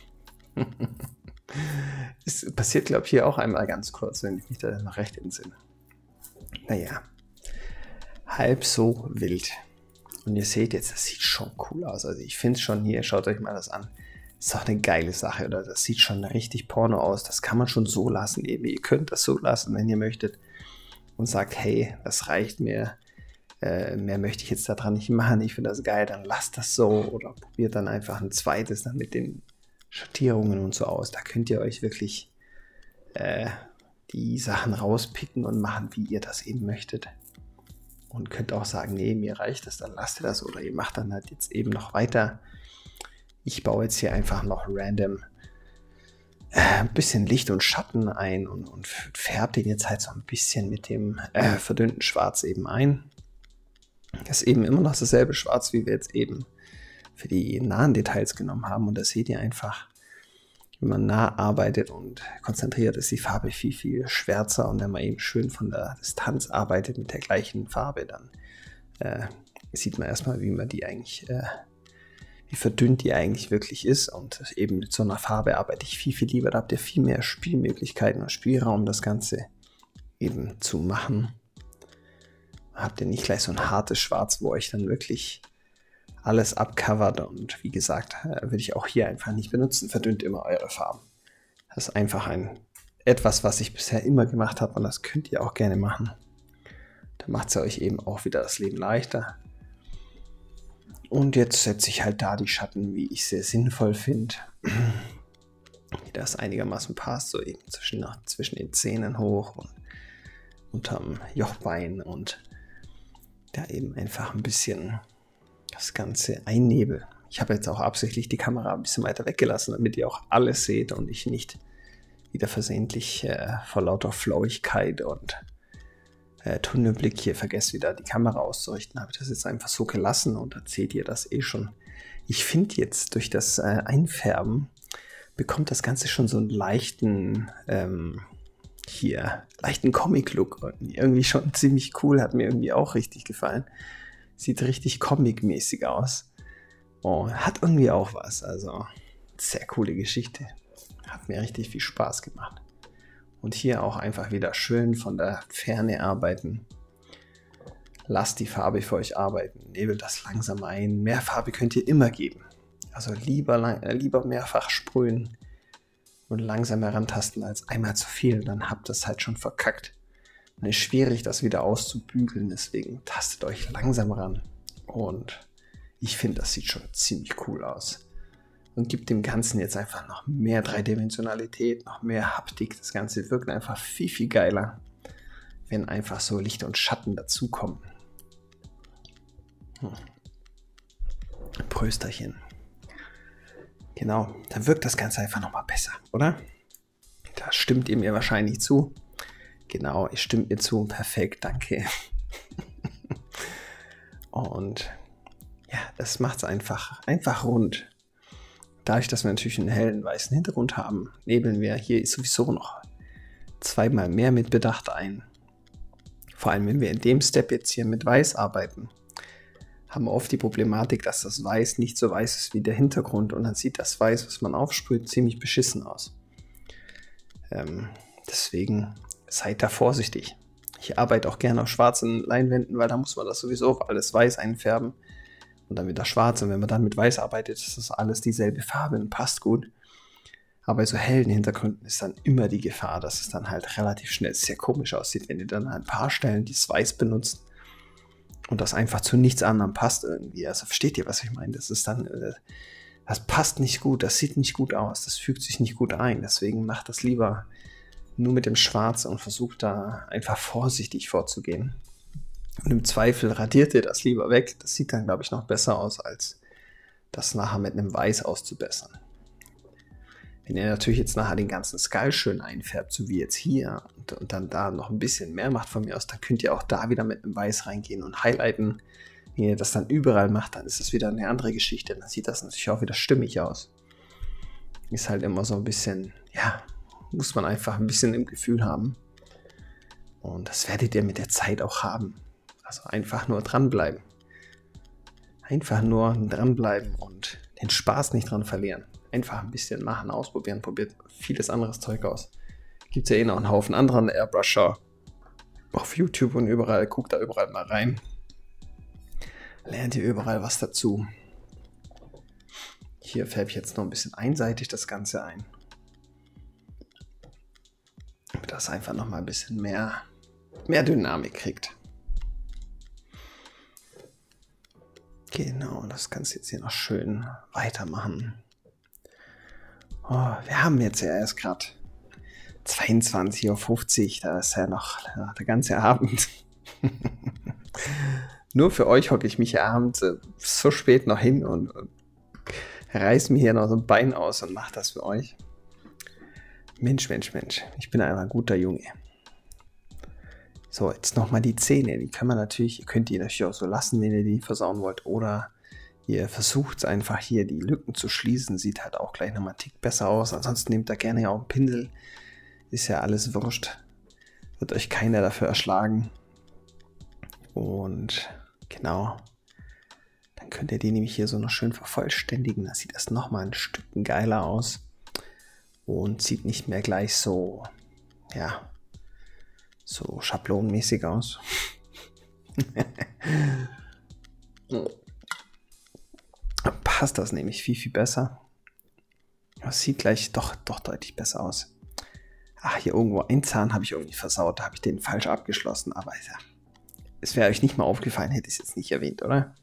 Es passiert, glaube ich, hier auch einmal ganz kurz, wenn ich mich da noch recht entsinne. Naja, halb so wild. Und ihr seht jetzt, das sieht schon cool aus. Also ich finde es schon hier, schaut euch mal das an. Ist doch eine geile Sache, oder? Das sieht schon richtig Porno aus. Das kann man schon so lassen eben. Ihr könnt das so lassen, wenn ihr möchtet. Und sagt, hey, das reicht mir. Äh, mehr möchte ich jetzt daran nicht machen. Ich finde das geil, dann lasst das so. Oder probiert dann einfach ein zweites dann mit den Schattierungen und so aus. Da könnt ihr euch wirklich äh, die Sachen rauspicken und machen, wie ihr das eben möchtet. Und könnt auch sagen, nee, mir reicht das, dann lasst ihr das. Oder ihr macht dann halt jetzt eben noch weiter. Ich baue jetzt hier einfach noch random äh, ein bisschen Licht und Schatten ein und, und färbe den jetzt halt so ein bisschen mit dem äh, verdünnten Schwarz eben ein. Das ist eben immer noch dasselbe Schwarz, wie wir jetzt eben für die nahen Details genommen haben. Und das seht ihr einfach, wenn man nah arbeitet und konzentriert, ist die Farbe viel, viel schwärzer. Und wenn man eben schön von der Distanz arbeitet mit der gleichen Farbe, dann äh, sieht man erstmal, wie man die eigentlich, äh, wie verdünnt die eigentlich wirklich ist. Und eben mit so einer Farbe arbeite ich viel, viel lieber. Da habt ihr viel mehr Spielmöglichkeiten und Spielraum, das Ganze eben zu machen. Habt ihr nicht gleich so ein hartes Schwarz, wo euch dann wirklich alles abcovert, und wie gesagt, würde ich auch hier einfach nicht benutzen. Verdünnt immer eure Farben. Das ist einfach ein etwas, was ich bisher immer gemacht habe, und das könnt ihr auch gerne machen. Dann macht es euch eben auch wieder das Leben leichter. Und jetzt setze ich halt da die Schatten, wie ich sehr sinnvoll finde. Wie das einigermaßen passt, so eben zwischen, zwischen den Zähnen hoch und unterm Jochbein und da eben einfach ein bisschen das Ganze einnebel. Ich habe jetzt auch absichtlich die Kamera ein bisschen weiter weggelassen, damit ihr auch alles seht und ich nicht wieder versehentlich äh, vor lauter Flauigkeit und äh, Tunnelblick hier vergesse, wieder die Kamera auszurichten. Habe ich das jetzt einfach so gelassen und da seht ihr das eh schon. Ich finde jetzt durch das äh, Einfärben bekommt das Ganze schon so einen leichten, ähm, hier, leichten Comic-Look. Irgendwie schon ziemlich cool, hat mir irgendwie auch richtig gefallen. Sieht richtig comic-mäßig aus. Oh, hat irgendwie auch was. Also, sehr coole Geschichte. Hat mir richtig viel Spaß gemacht. Und hier auch einfach wieder schön von der Ferne arbeiten. Lasst die Farbe für euch arbeiten. Nebelt das langsam ein. Mehr Farbe könnt ihr immer geben. Also lieber, lang, äh, lieber mehrfach sprühen und langsam herantasten als einmal zu viel. Dann habt ihr es halt schon verkackt. Und es ist schwierig, das wieder auszubügeln. Deswegen tastet euch langsam ran. Und ich finde, das sieht schon ziemlich cool aus. Und gibt dem Ganzen jetzt einfach noch mehr Dreidimensionalität, noch mehr Haptik. Das Ganze wirkt einfach viel, viel geiler, wenn einfach so Licht und Schatten dazukommen. Hm. Prösterchen. Genau, dann wirkt das Ganze einfach nochmal besser, oder? Da stimmt ihr mir wahrscheinlich zu. Genau, ihr stimmt mir zu. Perfekt, danke. Und ja, das macht es einfach, einfach rund. Dadurch, dass wir natürlich einen hellen weißen Hintergrund haben, nebeln wir hier sowieso noch zweimal mehr mit Bedacht ein. Vor allem, wenn wir in dem Step jetzt hier mit Weiß arbeiten, haben wir oft die Problematik, dass das Weiß nicht so weiß ist wie der Hintergrund und dann sieht das Weiß, was man aufsprüht, ziemlich beschissen aus. Ähm, deswegen seid da vorsichtig. Ich arbeite auch gerne auf schwarzen Leinwänden, weil da muss man das sowieso auf alles weiß einfärben und dann wieder schwarz. Und wenn man dann mit Weiß arbeitet, ist das alles dieselbe Farbe und passt gut. Aber bei so hellen Hintergründen ist dann immer die Gefahr, dass es dann halt relativ schnell sehr komisch aussieht, wenn ihr dann an ein paar Stellen dieses Weiß benutzt und das einfach zu nichts anderem passt irgendwie. Also versteht ihr, was ich meine? Das ist dann, äh, das passt nicht gut, das sieht nicht gut aus, das fügt sich nicht gut ein. Deswegen macht das lieber nur mit dem Schwarz und versucht da einfach vorsichtig vorzugehen. Und im Zweifel radiert ihr das lieber weg. Das sieht dann, glaube ich, noch besser aus, als das nachher mit einem Weiß auszubessern. Wenn ihr natürlich jetzt nachher den ganzen Skull schön einfärbt, so wie jetzt hier, und, und dann da noch ein bisschen mehr macht von mir aus, dann könnt ihr auch da wieder mit einem Weiß reingehen und highlighten. Wenn ihr das dann überall macht, dann ist das wieder eine andere Geschichte. Dann sieht das natürlich auch wieder stimmig aus. Ist halt immer so ein bisschen, ja, muss man einfach ein bisschen im Gefühl haben. Und das werdet ihr mit der Zeit auch haben. Also einfach nur dranbleiben. Einfach nur dranbleiben und den Spaß nicht dran verlieren. Einfach ein bisschen machen, ausprobieren, probiert vieles anderes Zeug aus. Gibt es ja eh noch einen Haufen anderen Airbrusher auf YouTube und überall. Guckt da überall mal rein. Lernt ihr überall was dazu. Hier färbe ich jetzt noch ein bisschen einseitig das Ganze ein. Damit das einfach noch mal ein bisschen mehr, mehr Dynamik kriegt. Genau, das Ganze jetzt hier noch schön weitermachen. Oh, wir haben jetzt ja erst gerade zweiundzwanzig Uhr fünfzig, da ist ja noch ja, der ganze Abend. Nur für euch hocke ich mich abends äh, so spät noch hin und, und reiß mir hier noch so ein Bein aus und mache das für euch. Mensch, Mensch, Mensch, ich bin einfach ein guter Junge. So, jetzt nochmal die Zähne. Die kann man natürlich, ihr könnt die natürlich auch so lassen, wenn ihr die versauen wollt. Oder ihr versucht einfach hier die Lücken zu schließen. Sieht halt auch gleich nochmal einen Tick besser aus. Ansonsten nehmt da gerne auch einen Pinsel. Ist ja alles wurscht. Wird euch keiner dafür erschlagen. Und genau. Dann könnt ihr die nämlich hier so noch schön vervollständigen. Da sieht das nochmal ein Stück geiler aus. Und sieht nicht mehr gleich so, ja, so schablonenmäßig aus. Passt das nämlich viel, viel besser. Das sieht gleich doch, doch deutlich besser aus. Ach, hier irgendwo ein Zahn habe ich irgendwie versaut. Da habe ich den falsch abgeschlossen. Aber ja, es wäre euch nicht mal aufgefallen, hätte ich es jetzt nicht erwähnt, oder?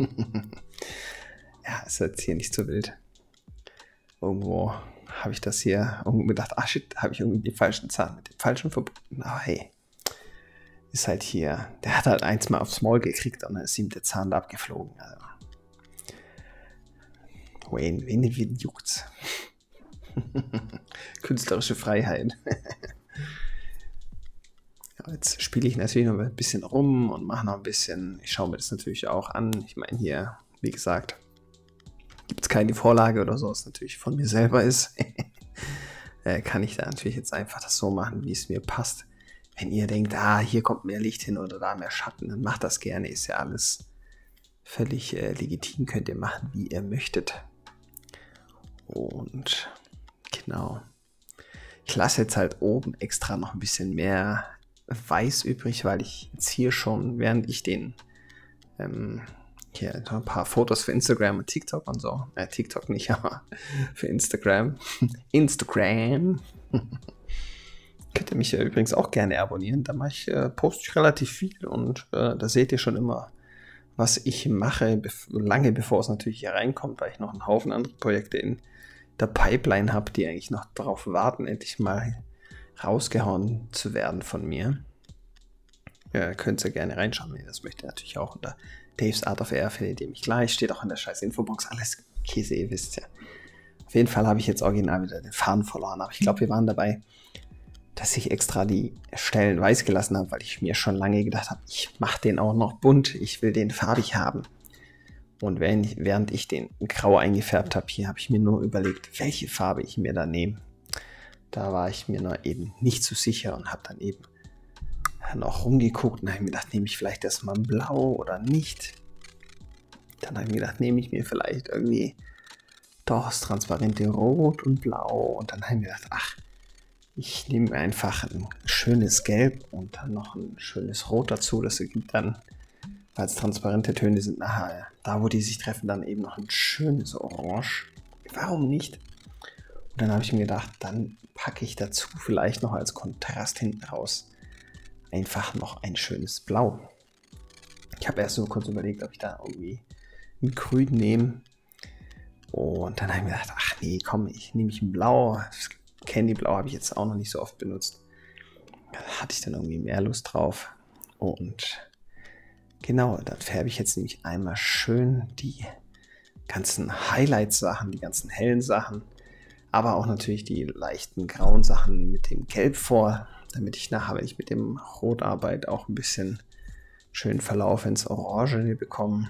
Ja, ist jetzt hier nicht so wild. Irgendwo habe ich das hier irgendwo gedacht, ah shit, habe ich irgendwie den falschen Zahn mit dem falschen verbunden. Aber hey, ist halt hier, der hat halt eins mal aufs Maul gekriegt und dann ist ihm der Zahn da abgeflogen. Also, Wayne, wen, wen juckt's? Künstlerische Freiheit. Ja, jetzt spiele ich natürlich noch ein bisschen rum und mache noch ein bisschen, ich schaue mir das natürlich auch an. Ich meine hier, wie gesagt, gibt es keine Vorlage oder so, was natürlich von mir selber ist. äh, kann ich da natürlich jetzt einfach das so machen, wie es mir passt. Wenn ihr denkt, ah, hier kommt mehr Licht hin oder da mehr Schatten, dann macht das gerne, ist ja alles völlig äh, legitim, könnt ihr machen, wie ihr möchtet. Und genau. Ich lasse jetzt halt oben extra noch ein bisschen mehr Weiß übrig, weil ich jetzt hier schon, während ich den ähm, hier ein paar Fotos für Instagram und TikTok und so, äh, TikTok nicht, aber für Instagram, Instagram, könnt ihr mich ja übrigens auch gerne abonnieren, da mache ich, äh, poste ich relativ viel und äh, da seht ihr schon immer, was ich mache, bev- lange bevor es natürlich hier reinkommt, weil ich noch einen Haufen andere Projekte in der Pipeline habe, die eigentlich noch darauf warten, endlich mal rausgehauen zu werden von mir. Ja, könnt ihr gerne reinschauen, wenn ihr das möchtet. Natürlich auch unter Dave's Art of Air findet ihr mich gleich. Steht auch in der scheiß Infobox. Alles Käse, ihr wisst ja. Auf jeden Fall habe ich jetzt original wieder den Faden verloren. Aber ich glaube, wir waren dabei, dass ich extra die Stellen weiß gelassen habe, weil ich mir schon lange gedacht habe, ich mache den auch noch bunt. Ich will den farbig haben. Und während ich, während ich den grau eingefärbt habe, hier habe ich mir nur überlegt, welche Farbe ich mir da nehme. Da war ich mir noch eben nicht so sicher und habe dann eben noch rumgeguckt und habe mir gedacht, nehme ich vielleicht erstmal blau oder nicht. Dann habe ich mir gedacht, nehme ich mir vielleicht irgendwie doch das transparente Rot und Blau. Und dann habe ich mir gedacht, ach, ich nehme einfach ein schönes Gelb und dann noch ein schönes Rot dazu. Das ergibt dann, weil es transparente Töne sind, nachher, da wo die sich treffen, dann eben noch ein schönes Orange. Warum nicht? Und dann habe ich mir gedacht, dann packe ich dazu vielleicht noch als Kontrast hinten raus einfach noch ein schönes Blau. Ich habe erst so kurz überlegt, ob ich da irgendwie ein Grün nehme. Und dann habe ich mir gedacht, ach nee, komm, ich nehme ich ein Blau. Das Candyblau habe ich jetzt auch noch nicht so oft benutzt. Da hatte ich dann irgendwie mehr Lust drauf. Und genau, dann färbe ich jetzt nämlich einmal schön die ganzen Highlight-Sachen, die ganzen hellen Sachen, aber auch natürlich die leichten grauen Sachen mit dem Gelb vor, damit ich nachher, wenn ich mit dem Rot arbeite, auch ein bisschen schön Verlauf ins Orangene bekomme.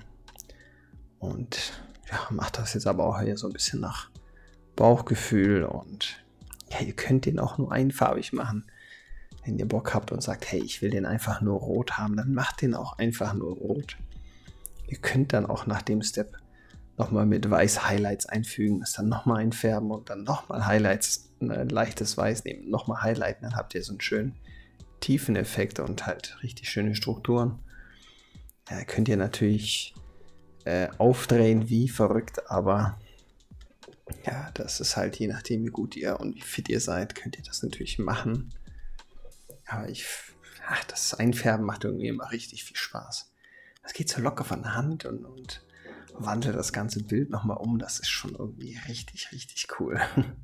Und ja, macht das jetzt aber auch hier so ein bisschen nach Bauchgefühl. Und ja, ihr könnt den auch nur einfarbig machen. Wenn ihr Bock habt und sagt, hey, ich will den einfach nur rot haben, dann macht den auch einfach nur rot. Ihr könnt dann auch nach dem Step nochmal mit Weiß Highlights einfügen, das dann nochmal einfärben und dann nochmal Highlights, ein leichtes Weiß nehmen, nochmal highlighten, dann habt ihr so einen schönen tiefen Effekt und halt richtig schöne Strukturen. Ja, könnt ihr natürlich äh, aufdrehen wie verrückt, aber ja, das ist halt je nachdem, wie gut ihr und wie fit ihr seid, könnt ihr das natürlich machen. Aber ich, ach, das Einfärben macht irgendwie immer richtig viel Spaß. Das geht so locker von der Hand und, und wandelt das ganze Bild nochmal um. Das ist schon irgendwie richtig, richtig cool.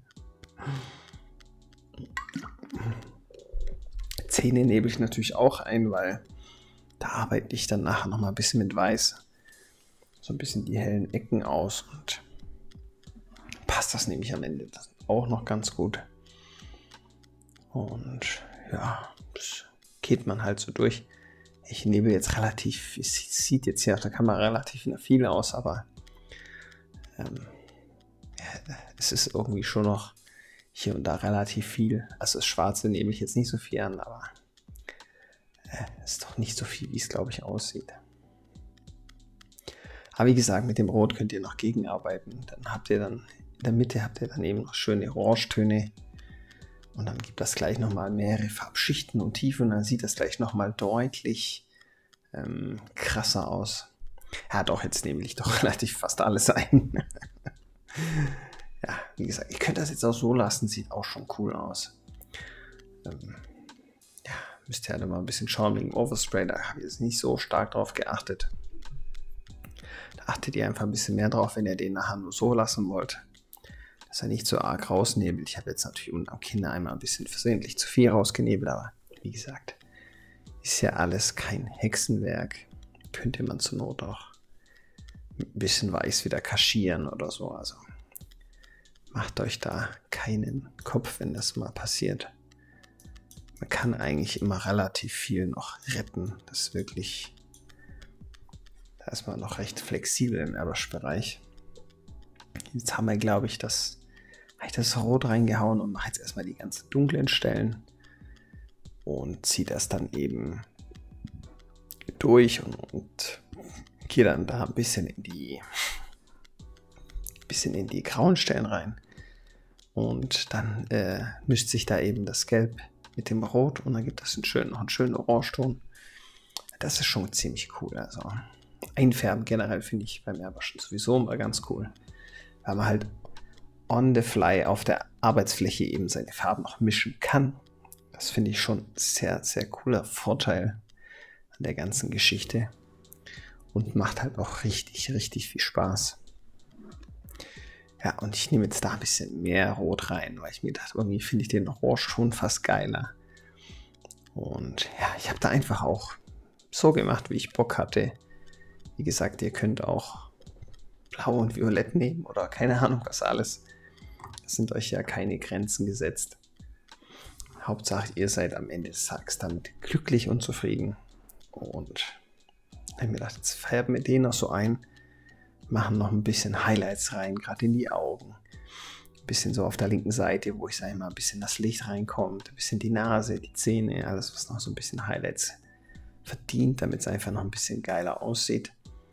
Zähne nehme ich natürlich auch ein, weil da arbeite ich dann nachher nochmal ein bisschen mit Weiß. So ein bisschen die hellen Ecken aus und passt das nämlich am Ende das auch noch ganz gut. Und ja, das geht man halt so durch. Ich nehme jetzt relativ, es sieht jetzt hier auf der Kamera relativ viel aus, aber ähm, ja, es ist irgendwie schon noch hier und da relativ viel. Also das Schwarze nehme ich jetzt nicht so viel an, aber äh, es ist doch nicht so viel, wie es glaube ich aussieht. Aber wie gesagt, mit dem Rot könnt ihr noch gegenarbeiten. Dann habt ihr dann, in der Mitte habt ihr dann eben noch schöne Orangetöne. Und dann gibt das gleich nochmal mehrere Farbschichten und Tiefen und dann sieht das gleich nochmal deutlich ähm, krasser aus. Ja, doch, jetzt nehme ich doch relativ fast alles ein. Ja, wie gesagt, ihr könnt das jetzt auch so lassen, sieht auch schon cool aus. Ähm, ja, müsst ihr halt immer ein bisschen schauen wegen Overspray, da habe ich jetzt nicht so stark drauf geachtet. Da achtet ihr einfach ein bisschen mehr drauf, wenn ihr den nachher nur so lassen wollt. Dass er nicht so arg rausnebelt. Ich habe jetzt natürlich am Kinn einmal ein bisschen versehentlich zu viel rausgenebelt, aber wie gesagt, Ist ja alles kein Hexenwerk. Könnte man zur Not auch ein bisschen weiß wieder kaschieren oder so. Also macht euch da keinen Kopf, wenn das mal passiert. Man kann eigentlich immer relativ viel noch retten. Das ist wirklich, da ist man noch recht flexibel im Airbrush-Bereich. Jetzt haben wir, glaube ich, das, habe ich das Rot reingehauen und mache jetzt erstmal die ganzen dunklen Stellen und ziehe das dann eben durch und, und gehe dann da ein bisschen in die bisschen in die grauen Stellen rein und dann äh, mischt sich da eben das Gelb mit dem Rot und dann gibt es einen schönen, noch einen schönen Orangeton. Das ist schon ziemlich cool. Also Einfärben generell finde ich beim Airbrushen sowieso immer ganz cool, weil man halt on the fly auf der Arbeitsfläche eben seine Farben noch mischen kann. Das finde ich schon sehr, sehr cooler Vorteil an der ganzen Geschichte und macht halt auch richtig, richtig viel Spaß. Ja, und ich nehme jetzt da ein bisschen mehr Rot rein, weil ich mir dachte, irgendwie finde ich den Orange schon fast geiler. Und ja, ich habe da einfach auch so gemacht, wie ich Bock hatte. Wie gesagt, ihr könnt auch Blau und Violett nehmen oder keine Ahnung was alles. Es sind euch ja keine Grenzen gesetzt. Hauptsache, ihr seid am Ende des Tages damit glücklich und zufrieden. Und ich habe mir gedacht, jetzt färben wir den noch so ein. Machen noch ein bisschen Highlights rein, gerade in die Augen. Ein bisschen so auf der linken Seite, wo ich sage mal, ein bisschen das Licht reinkommt. Ein bisschen die Nase, die Zähne, alles was noch so ein bisschen Highlights verdient, damit es einfach noch ein bisschen geiler aussieht.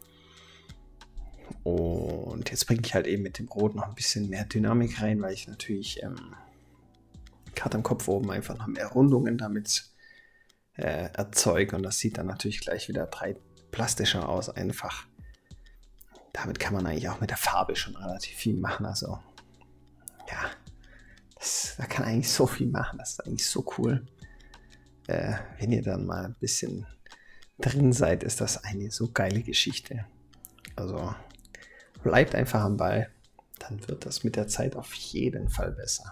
Und jetzt bringe ich halt eben mit dem Rot noch ein bisschen mehr Dynamik rein, weil ich natürlich ähm, gerade am Kopf oben einfach noch mehr Rundungen damit äh, erzeuge. Und das sieht dann natürlich gleich wieder drei plastischer aus einfach. Damit kann man eigentlich auch mit der Farbe schon relativ viel machen. Also, ja, das, da kann eigentlich so viel machen. Das ist eigentlich so cool. Äh, wenn ihr dann mal ein bisschen drin seid, ist das eine so geile Geschichte. Also, bleibt einfach am Ball. Dann wird das mit der Zeit auf jeden Fall besser.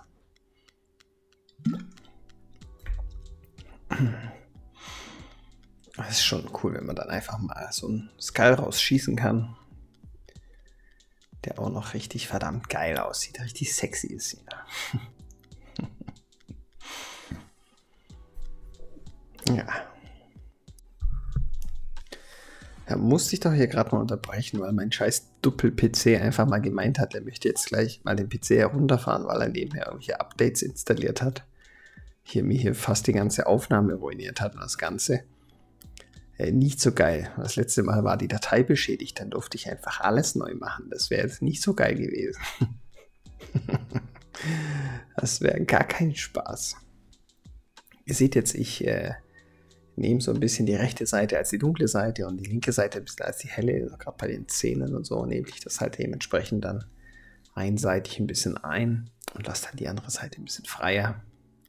Das ist schon cool, wenn man dann einfach mal so einen Skull rausschießen kann. Der auch noch richtig verdammt geil aussieht, richtig sexy ist hier. Ja. Da musste ich doch hier gerade mal unterbrechen, weil mein scheiß Doppel-P C einfach mal gemeint hat, er möchte jetzt gleich mal den P C herunterfahren, weil er nebenher irgendwelche Updates installiert hat. Hier mir hier fast die ganze Aufnahme ruiniert hat und das Ganze. Äh, nicht so geil. Das letzte Mal war die Datei beschädigt, dann durfte ich einfach alles neu machen. Das wäre jetzt nicht so geil gewesen. Das wäre gar kein Spaß. Ihr seht jetzt, ich äh, nehme so ein bisschen die rechte Seite als die dunkle Seite und die linke Seite ein bisschen als die helle. Also gerade bei den Zähnen und so nehme ich das halt dementsprechend dann einseitig ein bisschen ein und lasse dann die andere Seite ein bisschen freier.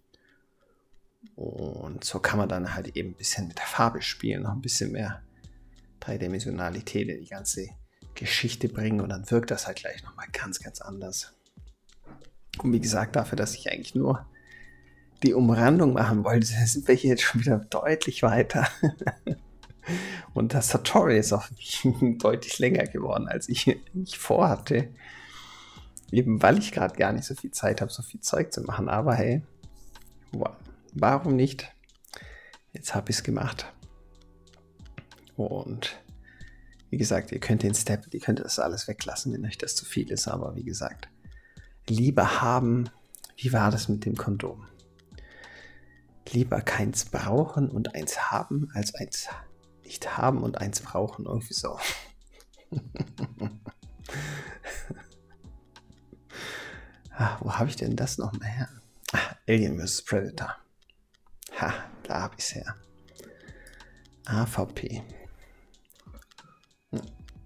Und so kann man dann halt eben ein bisschen mit der Farbe spielen, noch ein bisschen mehr Dreidimensionalität in die ganze Geschichte bringen und dann wirkt das halt gleich nochmal ganz, ganz anders. Und wie gesagt, dafür, dass ich eigentlich nur die Umrandung machen wollte, sind wir hier jetzt schon wieder deutlich weiter. Und das Tutorial ist auch deutlich länger geworden, als ich, ich vorhatte. Eben weil ich gerade gar nicht so viel Zeit habe, so viel Zeug zu machen. Aber hey, wow. Warum nicht? Jetzt habe ich es gemacht. Und wie gesagt, ihr könnt den Step, ihr könnt das alles weglassen, wenn euch das zu viel ist. Aber wie gesagt, lieber haben, wie war das mit dem Kondom? Lieber keins brauchen und eins haben, als eins nicht haben und eins brauchen. Irgendwie so. Ah, wo habe ich denn das noch mal her? Ah, Alien versus. Predator. Ha, da habe ich es her. A V P. Hm.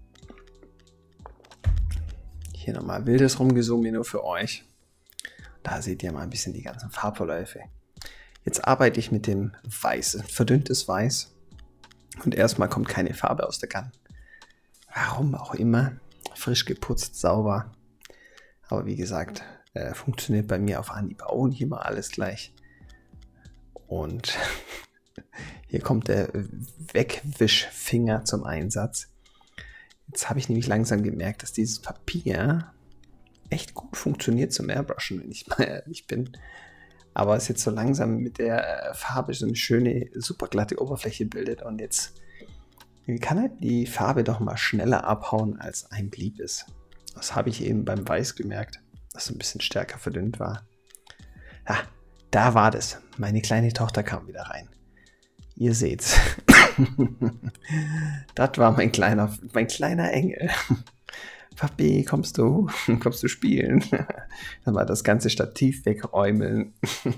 Hier nochmal wildes Rumgesumme nur für euch. Da seht ihr mal ein bisschen die ganzen Farbverläufe. Jetzt arbeite ich mit dem Weiß, verdünntes Weiß. Und erstmal kommt keine Farbe aus der Gun. Warum auch immer. Frisch geputzt, sauber. Aber wie gesagt, äh, funktioniert bei mir auf Anhieb auch nicht immer alles gleich. Und Hier kommt der Wegwischfinger zum Einsatz. Jetzt habe ich nämlich langsam gemerkt, dass dieses Papier echt gut funktioniert zum Airbrushen, wenn ich mal ehrlich bin. Aber es jetzt so langsam mit der Farbe so eine schöne, super glatte Oberfläche bildet. Und jetzt kann halt die Farbe doch mal schneller abhauen, als einem lieb ist. Das habe ich eben beim Weiß gemerkt, dass es ein bisschen stärker verdünnt war. Ja, da war das. Meine kleine Tochter kam wieder rein. Ihr seht's. Das war mein kleiner, mein kleiner Engel. Papi, kommst du? Kommst du spielen? Dann war das ganze Stativ wegräumeln.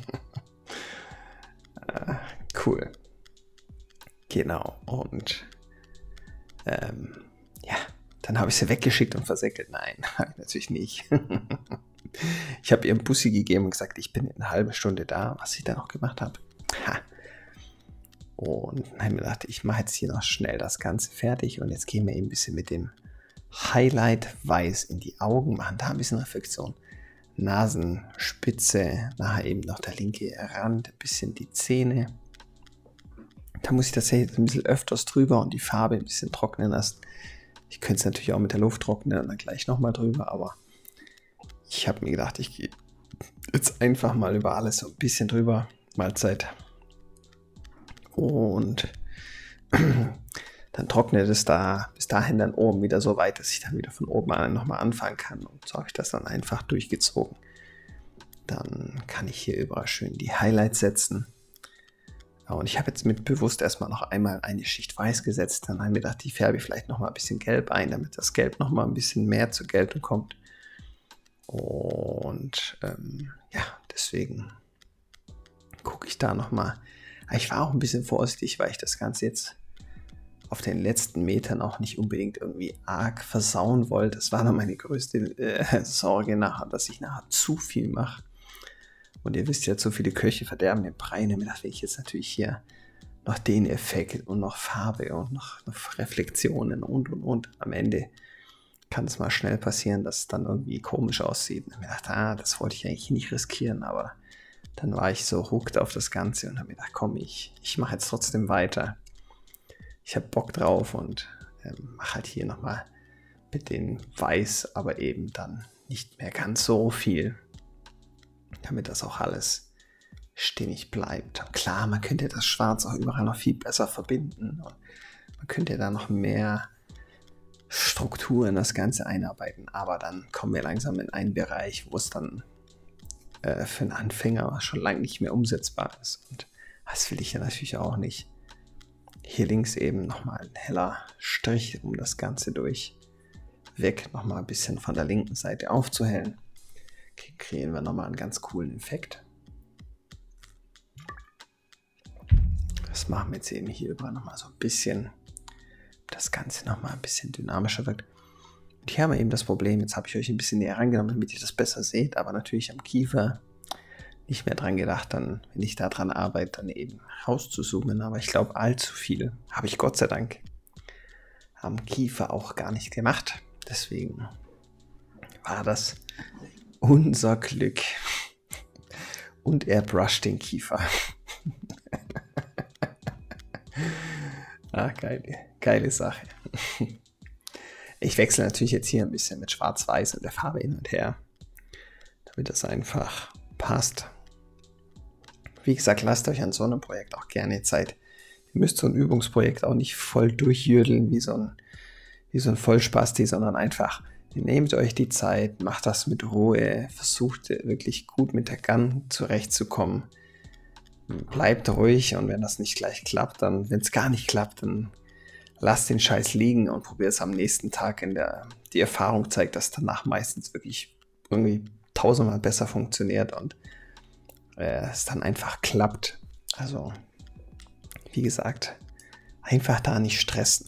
Cool. Genau. Und ähm, ja, dann habe ich sie weggeschickt und versäckelt. Nein, natürlich nicht. Ich habe ihr einen Bussi gegeben und gesagt, ich bin in einer halben Stunde da, was ich da noch gemacht habe. Ha. Und dann habe ich mir gedacht, ich mache jetzt hier noch schnell das Ganze fertig und jetzt gehen wir eben ein bisschen mit dem Highlight Weiß in die Augen, machen da ein bisschen Reflexion. Nasenspitze, nachher eben noch der linke Rand, ein bisschen die Zähne. Da muss ich tatsächlich ein bisschen öfters drüber und die Farbe ein bisschen trocknen lassen. Ich könnte es natürlich auch mit der Luft trocknen und dann gleich nochmal drüber, aber ich habe mir gedacht, ich gehe jetzt einfach mal über alles so ein bisschen drüber. Mahlzeit. Und dann trocknet es da bis dahin dann oben wieder so weit, dass ich dann wieder von oben an nochmal anfangen kann. Und so habe ich das dann einfach durchgezogen. Dann kann ich hier überall schön die Highlights setzen. Und ich habe jetzt mit bewusst erstmal noch einmal eine Schicht Weiß gesetzt. Dann habe ich mir gedacht, die färbe ich vielleicht nochmal ein bisschen Gelb ein, damit das Gelb nochmal ein bisschen mehr zur Geltung kommt. Und ähm, ja, deswegen gucke ich da nochmal. Ich war auch ein bisschen vorsichtig, weil ich das Ganze jetzt auf den letzten Metern auch nicht unbedingt irgendwie arg versauen wollte. Das war noch meine größte äh, Sorge nachher, dass ich nachher zu viel mache. Und ihr wisst ja, zu viele Köche verderben den Brei. Und da will ich jetzt natürlich hier noch den Effekt und noch Farbe und noch, noch Reflexionen und und und. Am Ende kann es mal schnell passieren, dass es dann irgendwie komisch aussieht. Und ich dachte, ah, das wollte ich eigentlich nicht riskieren, aber dann war ich so hooked auf das Ganze und habe mir gedacht, komm, ich, ich mache jetzt trotzdem weiter. Ich habe Bock drauf und ähm, mache halt hier nochmal mit den Weiß, aber eben dann nicht mehr ganz so viel, damit das auch alles stimmig bleibt. Und klar, man könnte das Schwarz auch überall noch viel besser verbinden und man könnte da noch mehr Struktur in das Ganze einarbeiten, aber dann kommen wir langsam in einen Bereich, wo es dann äh, für einen Anfänger schon lange nicht mehr umsetzbar ist. Und das will ich ja natürlich auch nicht. Hier links eben nochmal ein heller Strich, um das Ganze durch weg nochmal ein bisschen von der linken Seite aufzuhellen. Okay, kriegen wir nochmal einen ganz coolen Effekt. Das machen wir jetzt eben hier über nochmal so ein bisschen, das Ganze nochmal ein bisschen dynamischer wirkt. Und hier haben wir eben das Problem, jetzt habe ich euch ein bisschen näher rangenommen, damit ihr das besser seht, aber natürlich am Kiefer nicht mehr dran gedacht, dann, wenn ich da dran arbeite, dann eben rauszuzoomen. Aber ich glaube, allzu viel habe ich Gott sei Dank am Kiefer auch gar nicht gemacht. Deswegen war das unser Glück. Und er brusht den Kiefer. Ah, geile, geile Sache. Ich wechsle natürlich jetzt hier ein bisschen mit Schwarz-Weiß und der Farbe hin und her, damit das einfach passt. Wie gesagt, lasst euch an so einem Projekt auch gerne Zeit. Ihr müsst so ein Übungsprojekt auch nicht voll durchjürdeln wie so ein, wie so ein Vollspasti, sondern einfach nehmt euch die Zeit, macht das mit Ruhe, versucht wirklich gut mit der Gun zurechtzukommen. Bleibt ruhig und wenn das nicht gleich klappt, dann, wenn es gar nicht klappt, dann lasst den Scheiß liegen und probiert es am nächsten Tag. In der, die Erfahrung zeigt, dass danach meistens wirklich irgendwie tausendmal besser funktioniert und äh, es dann einfach klappt. Also, wie gesagt, einfach da nicht stressen.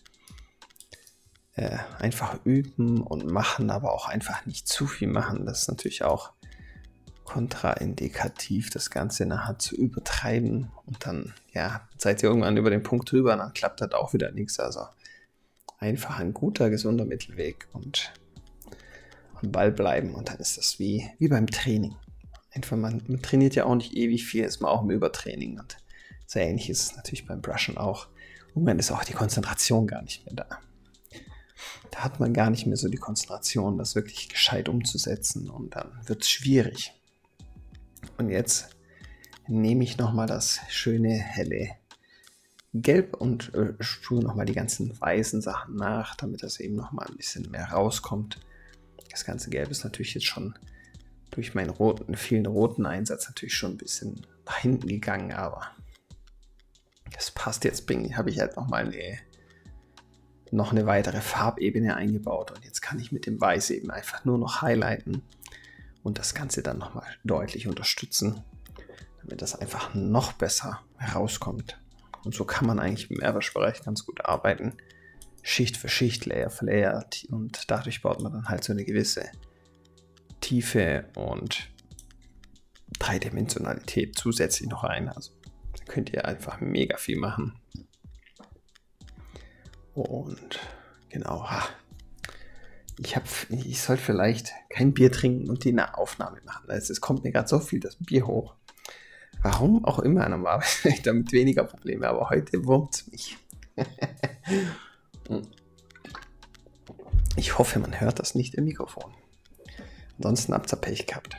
Äh, einfach üben und machen, aber auch einfach nicht zu viel machen. Das ist natürlich auch kontraindikativ, das Ganze nachher zu übertreiben. Und dann, ja, seid ihr irgendwann über den Punkt drüber, dann klappt das auch wieder nichts. Also einfach ein guter, gesunder Mittelweg und am Ball bleiben. Und dann ist das wie, wie beim Training. Einfach, man, man trainiert ja auch nicht ewig viel, ist man auch im Übertraining. Und So ähnlich ist es natürlich beim Brushen auch. Irgendwann ist auch die Konzentration gar nicht mehr da. Da hat man gar nicht mehr so die Konzentration, das wirklich gescheit umzusetzen und dann wird es schwierig. Und jetzt nehme ich nochmal das schöne helle Gelb und äh, sprühe nochmal die ganzen weißen Sachen nach, damit das eben nochmal ein bisschen mehr rauskommt. Das ganze Gelb ist natürlich jetzt schon durch meinen roten, vielen roten Einsatz natürlich schon ein bisschen nach hinten gegangen, aber das passt jetzt. Habe ich halt nochmal eine, noch eine weitere Farbebene eingebaut und jetzt kann ich mit dem Weiß eben einfach nur noch highlighten und das Ganze dann nochmal deutlich unterstützen, damit das einfach noch besser herauskommt. Und so kann man eigentlich im Airbrush-Bereich ganz gut arbeiten. Schicht für Schicht, Layer für Layer und dadurch baut man dann halt so eine gewisse Tiefe und Dreidimensionalität zusätzlich noch ein. Also da könnt ihr einfach mega viel machen. Und genau, ich, hab, ich sollte vielleicht kein Bier trinken und die eine Aufnahme machen. Also es kommt mir gerade so viel das Bier hoch. Warum auch immer, normalerweise habe ich damit weniger Probleme, aber heute wurmt es mich. Ich hoffe, man hört das nicht im Mikrofon. Ansonsten habt ihr Pech gehabt.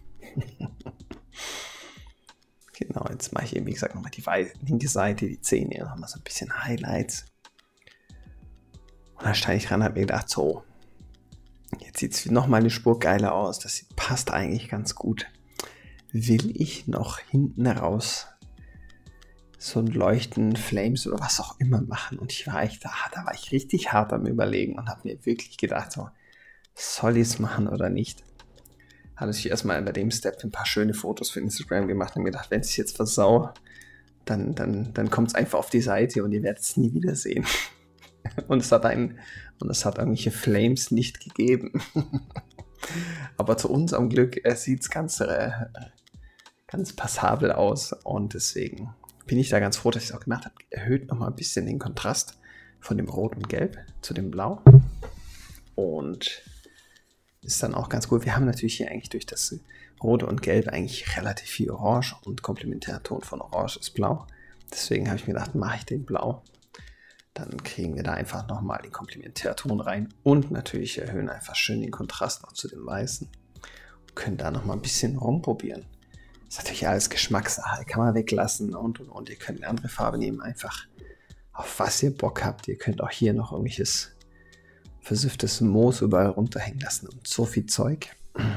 Genau, jetzt mache ich eben, wie gesagt, nochmal die linke Seite, die Zähne, und haben wir so ein bisschen Highlights. Und dann stand ich dran und habe mir gedacht, so, jetzt sieht es nochmal eine Spur geiler aus. Das passt eigentlich ganz gut. Will ich noch hinten raus so ein Leuchten, Flames oder was auch immer machen? Und ich war echt da, da war ich richtig hart am Überlegen und habe mir wirklich gedacht, so, soll ich es machen oder nicht? Hatte ich erstmal bei dem Step ein paar schöne Fotos für Instagram gemacht und mir gedacht, wenn ich es jetzt versau, dann, dann, dann kommt es einfach auf die Seite und ihr werdet es nie wieder sehen. Und es hat ein, und es hat irgendwelche Flames nicht gegeben. Aber zu unserem Glück sieht es ganz, äh, ganz passabel aus und deswegen bin ich da ganz froh, dass ich es auch gemacht habe. Erhöht nochmal ein bisschen den Kontrast von dem Rot und Gelb zu dem Blau und ist dann auch ganz gut. Wir haben natürlich hier eigentlich durch das Rote und Gelb eigentlich relativ viel Orange und Komplementärton von Orange ist Blau. Deswegen habe ich mir gedacht, mache ich den Blau. Dann kriegen wir da einfach nochmal den Komplementärton rein und natürlich erhöhen einfach schön den Kontrast noch zu dem Weißen. Und können da nochmal ein bisschen rumprobieren. Das ist natürlich alles Geschmackssache, kann man weglassen und und und. Ihr könnt eine andere Farbe nehmen, einfach auf was ihr Bock habt. Ihr könnt auch hier noch irgendwelches versüfftes Moos überall runterhängen lassen und so viel Zeug.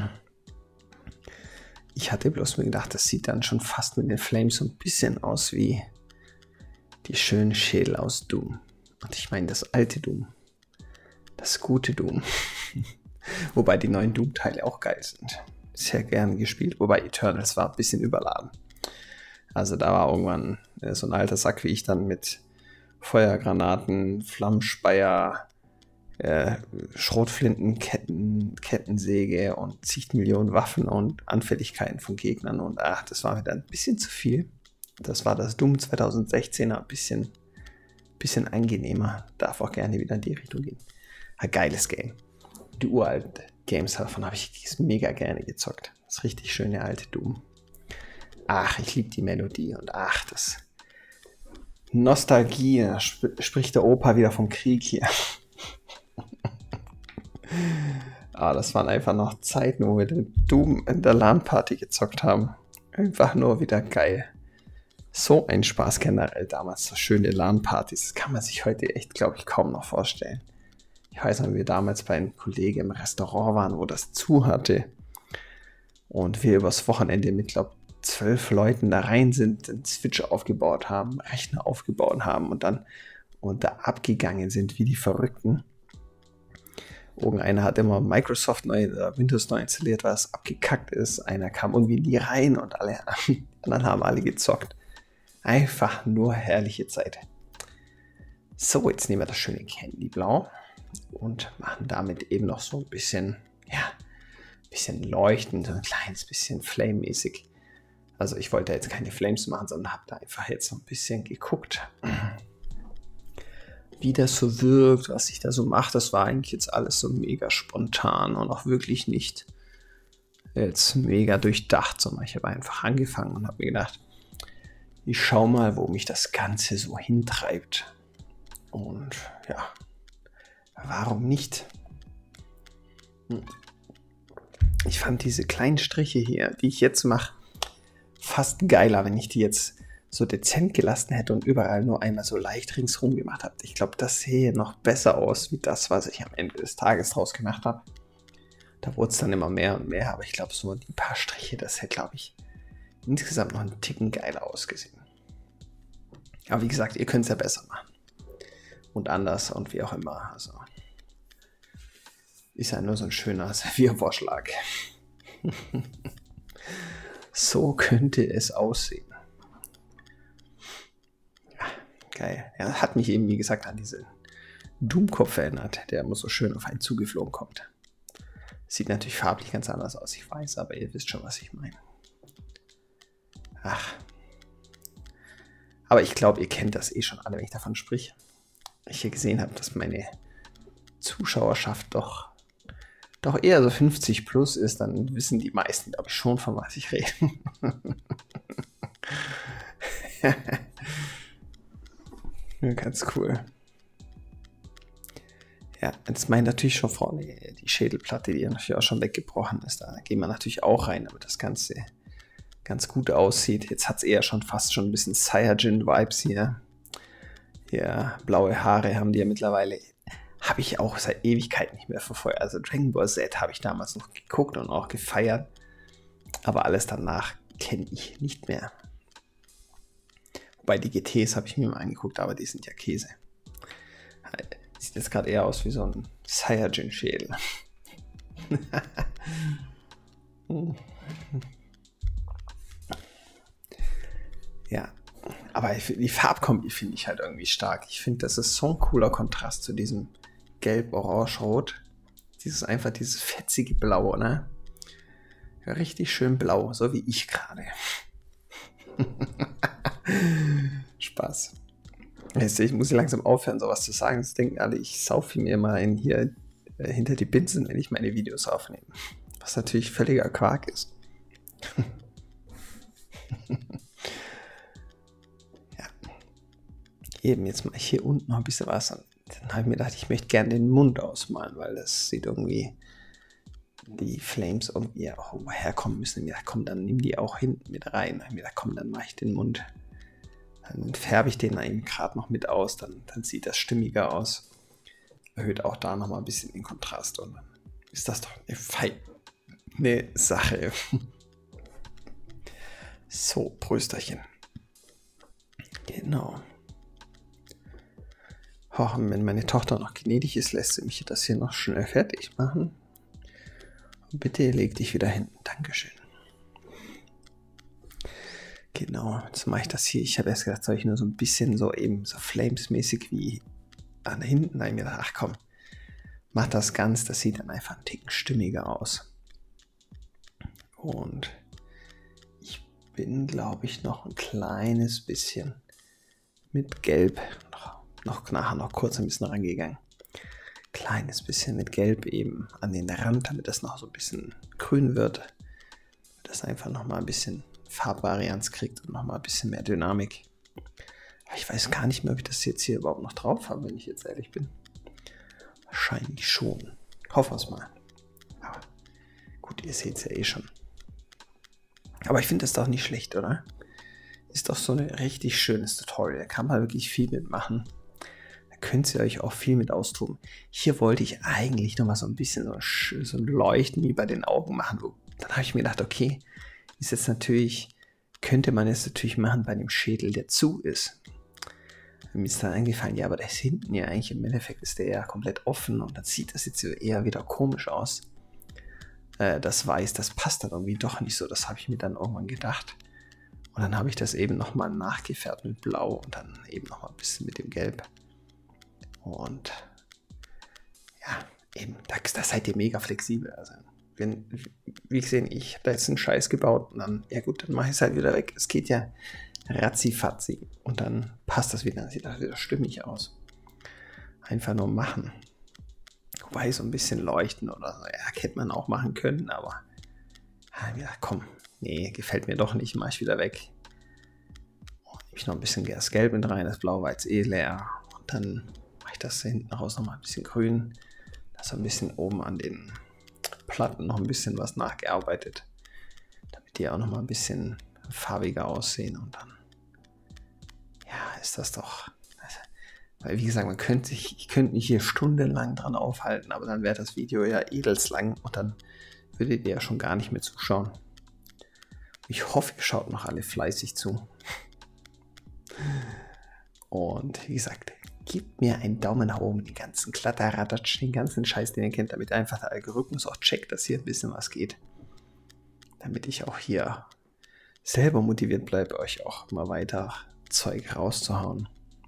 Ich hatte bloß mir gedacht, das sieht dann schon fast mit den Flames so ein bisschen aus wie die schönen Schädel aus Doom. Und ich meine das alte Doom. Das gute Doom. Wobei die neuen Doom-Teile auch geil sind. Sehr gern gespielt. Wobei Eternals war ein bisschen überladen. Also da war irgendwann äh, so ein alter Sack wie ich dann mit Feuergranaten, Flammenspeier, äh, Schrotflinten, Ketten, Kettensäge und zig Millionen Waffen und Anfälligkeiten von Gegnern. Und ach, das war mir dann ein bisschen zu viel. Das war das Doom zweitausendsechzehner, ein bisschen, bisschen angenehmer. Darf auch gerne wieder in die Richtung gehen. Ein geiles Game. Die uralten Games davon habe ich mega gerne gezockt. Das richtig schöne alte Doom. Ach, ich liebe die Melodie und ach, das Nostalgie. Da sp spricht der Opa wieder vom Krieg hier. Ah, das waren einfach noch Zeiten, wo wir den Doom in der LAN-Party gezockt haben. Einfach nur wieder geil. So ein Spaß generell damals, so schöne LAN-Partys. Das kann man sich heute echt, glaube ich, kaum noch vorstellen. Ich weiß noch, wie wir damals bei einem Kollegen im Restaurant waren, wo das zu hatte. Und wir übers Wochenende mit, glaube ich, zwölf Leuten da rein sind, den Switch aufgebaut haben, Rechner aufgebaut haben und dann und da abgegangen sind wie die Verrückten. Irgendeiner hat immer Microsoft neu, äh, Windows neu installiert, was abgekackt ist. Einer kam irgendwie nie rein und alle anderen haben alle gezockt. Einfach nur herrliche Zeit. So, jetzt nehmen wir das schöne Candy Blau und machen damit eben noch so ein bisschen, ja, ein bisschen leuchtend, so ein kleines bisschen flame-mäßig. Also ich wollte jetzt keine Flames machen, sondern habe da einfach jetzt so ein bisschen geguckt, wie das so wirkt, was ich da so mache. Das war eigentlich jetzt alles so mega spontan und auch wirklich nicht jetzt mega durchdacht, sondern ich habe einfach angefangen und habe mir gedacht, ich schau mal, wo mich das Ganze so hintreibt. Und ja, warum nicht? Hm. Ich fand diese kleinen Striche hier, die ich jetzt mache, fast geiler, wenn ich die jetzt so dezent gelassen hätte und überall nur einmal so leicht ringsrum gemacht habe. Ich glaube, das sähe noch besser aus, wie das, was ich am Ende des Tages draus gemacht habe. Da wurde es dann immer mehr und mehr, aber ich glaube, so die paar Striche, das hätte, glaube ich, insgesamt noch einen Ticken geiler ausgesehen. Aber wie gesagt, ihr könnt es ja besser machen. Und anders und wie auch immer. Also ist ja nur so ein schöner Serviervorschlag. So könnte es aussehen. Ja, geil. Ja, hat mich eben, wie gesagt, an diesen Doom-Kopf erinnert, der immer so schön auf einen zugeflogen kommt. Sieht natürlich farblich ganz anders aus, ich weiß, aber ihr wisst schon, was ich meine. Ach. Aber ich glaube, ihr kennt das eh schon alle, wenn ich davon sprich. Ich hier gesehen habe, dass meine Zuschauerschaft doch, doch eher so fünfzig plus ist, dann wissen die meisten, glaube ich, schon, von was ich rede. Ja, ganz cool. Ja, jetzt meine ich natürlich schon vorne die Schädelplatte, die ja natürlich auch schon weggebrochen ist. Da gehen wir natürlich auch rein, damit das Ganze ganz gut aussieht. Jetzt hat es eher schon fast schon ein bisschen Saiyajin-Vibes hier. Ja, blaue Haare haben die ja mittlerweile. Habe ich auch seit Ewigkeit nicht mehr verfolgt. Also Dragon Ball Z habe ich damals noch geguckt und auch gefeiert. Aber alles danach kenne ich nicht mehr. Wobei die G Ts habe ich mir mal angeguckt, aber die sind ja Käse. Sieht jetzt gerade eher aus wie so ein Saiyajin-Schädel. Ja, aber die Farbkombi finde ich halt irgendwie stark. Ich finde, das ist so ein cooler Kontrast zu diesem Gelb, Orange, Rot. Dieses einfach dieses fetzige Blau, ne? Ja, richtig schön blau, so wie ich gerade. Spaß. Jetzt, ich muss langsam aufhören, sowas zu sagen. Jetzt denken alle, ich saufe mir mal in hier äh, hinter die Binsen, wenn ich meine Videos aufnehme. Was natürlich völliger Quark ist. Ja. Eben, jetzt mache ich hier unten noch ein bisschen was. Und dann habe ich mir gedacht, ich möchte gerne den Mund ausmalen, weil das sieht irgendwie, die Flames irgendwie auch herkommen müssen. Ja, komm, dann nimm die auch hinten mit rein. Dann habe ich mir gedacht, komm, dann mache ich den Mund. Dann färbe ich den eben gerade noch mit aus, dann, dann sieht das stimmiger aus. Erhöht auch da nochmal ein bisschen den Kontrast und dann ist das doch eine feine Sache. So, Prösterchen. Genau. Oh, wenn meine Tochter noch gnädig ist, lässt sie mich das hier noch schnell fertig machen. Bitte leg dich wieder hin. Dankeschön. Genau, jetzt mache ich das hier. Ich habe erst gedacht, soll ich nur so ein bisschen so eben so Flames-mäßig wie an hinten. Da habe ich mir gedacht, ach komm, mach das ganz. Das sieht dann einfach ein Ticken stimmiger aus. Und ich bin, glaube ich, noch ein kleines bisschen mit Gelb, noch, noch nachher noch kurz ein bisschen rangegangen. Kleines bisschen mit Gelb eben an den Rand, damit das noch so ein bisschen grün wird. Damit das einfach noch mal ein bisschen Farbvarianz kriegt und nochmal ein bisschen mehr Dynamik. Aber ich weiß gar nicht mehr, ob ich das jetzt hier überhaupt noch drauf habe, wenn ich jetzt ehrlich bin. Wahrscheinlich schon. Hoffen wir es mal. Aber gut, ihr seht es ja eh schon. Aber ich finde das doch nicht schlecht, oder? Ist doch so ein richtig schönes Tutorial. Da kann man wirklich viel mitmachen. Da könnt ihr euch auch viel mit austoben. Hier wollte ich eigentlich nochmal so ein bisschen so, so ein Leuchten wie bei den Augen machen. Dann habe ich mir gedacht, okay, ist jetzt natürlich, könnte man jetzt natürlich machen bei dem Schädel, der zu ist. Mir ist dann eingefallen, ja, aber der ist hinten ja eigentlich im Endeffekt ist der ja komplett offen und dann sieht das jetzt eher wieder komisch aus. Äh, das Weiß, das passt dann irgendwie doch nicht so, das habe ich mir dann irgendwann gedacht. Und dann habe ich das eben nochmal nachgefärbt mit Blau und dann eben nochmal ein bisschen mit dem Gelb. Und ja, eben, da, da seid ihr mega flexibel, also. Wenn, wie gesehen, ich habe da jetzt einen Scheiß gebaut und dann, ja gut, dann mache ich es halt wieder weg. Es geht ja ratzi-fatzi und dann passt das wieder, dann sieht das wieder stimmig aus. Einfach nur machen. Wobei so ein bisschen leuchten oder so, ja, hätte man auch machen können, aber ja, komm, nee, gefällt mir doch nicht, mache ich wieder weg. nehme ich noch ein bisschen das Gelb mit rein, das Blau war jetzt eh leer. Und dann mache ich das da hinten raus nochmal ein bisschen grün. Das ist ein bisschen oben an den Platten noch ein bisschen was nachgearbeitet, damit die auch noch mal ein bisschen farbiger aussehen. Und dann, ja, ist das doch... Weil wie gesagt, man könnte sich, ich könnte mich hier stundenlang dran aufhalten, aber dann wäre das Video ja edelslang und dann würdet ihr ja schon gar nicht mehr zuschauen. Ich hoffe, ihr schaut noch alle fleißig zu. Und wie gesagt, gebt mir einen Daumen nach oben, den ganzen Kladderadatsch, den ganzen Scheiß, den ihr kennt, damit einfach der Algorithmus auch checkt, dass hier ein bisschen was geht. Damit ich auch hier selber motiviert bleibe, euch auch immer weiter Zeug rauszuhauen.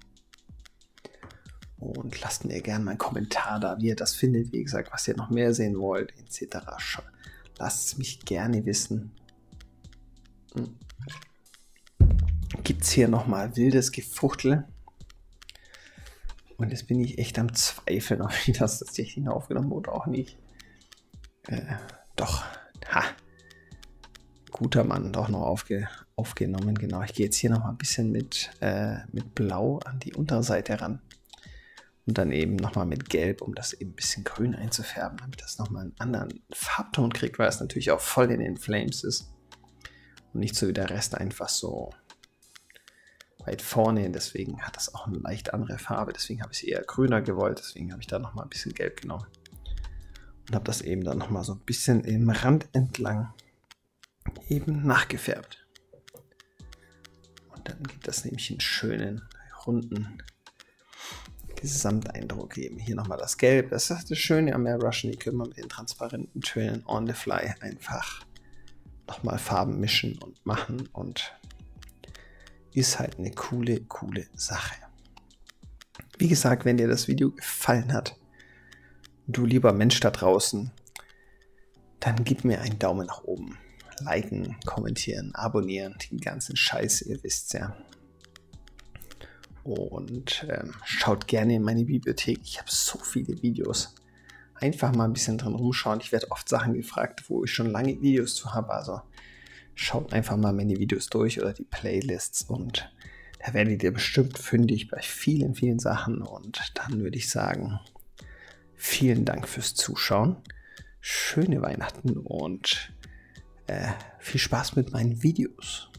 Und lasst mir gerne mal einen Kommentar da, wie ihr das findet, wie gesagt, was ihr noch mehr sehen wollt, et cetera. Lasst es mich gerne wissen. Hm. Gibt es hier nochmal wildes Gefuchtel? Und jetzt bin ich echt am Zweifeln, ob ich das tatsächlich aufgenommen oder auch nicht. Äh, doch, ha. Guter Mann, doch noch aufge, aufgenommen. Genau, ich gehe jetzt hier nochmal ein bisschen mit, äh, mit Blau an die Unterseite ran. Und dann eben nochmal mit Gelb, um das eben ein bisschen grün einzufärben, damit das nochmal einen anderen Farbton kriegt, weil es natürlich auch voll in den Flames ist. Und nicht so wie der Rest einfach so weit vorne. Deswegen hat das auch eine leicht andere Farbe. Deswegen habe ich es eher grüner gewollt. Deswegen habe ich da nochmal ein bisschen Gelb genommen. Und habe das eben dann nochmal so ein bisschen im Rand entlang eben nachgefärbt. Und dann gibt das nämlich einen schönen, runden Gesamteindruck geben. Hier nochmal das Gelb. Das ist das Schöne am Airbrushen. Die können wir mit den transparenten Tönen on the fly einfach nochmal Farben mischen und machen. Und ist halt eine coole, coole Sache. Wie gesagt, wenn dir das Video gefallen hat, du lieber Mensch da draußen, dann gib mir einen Daumen nach oben. Liken, kommentieren, abonnieren, den ganzen Scheiß, ihr wisst ja. Und ähm, schaut gerne in meine Bibliothek. Ich habe so viele Videos. Einfach mal ein bisschen drin rumschauen. Ich werde oft Sachen gefragt, wo ich schon lange Videos zu habe. Also schaut einfach mal meine Videos durch oder die Playlists. Und da werdet ihr bestimmt fündig bei vielen, vielen Sachen. Und dann würde ich sagen, vielen Dank fürs Zuschauen. Schöne Weihnachten und äh, viel Spaß mit meinen Videos.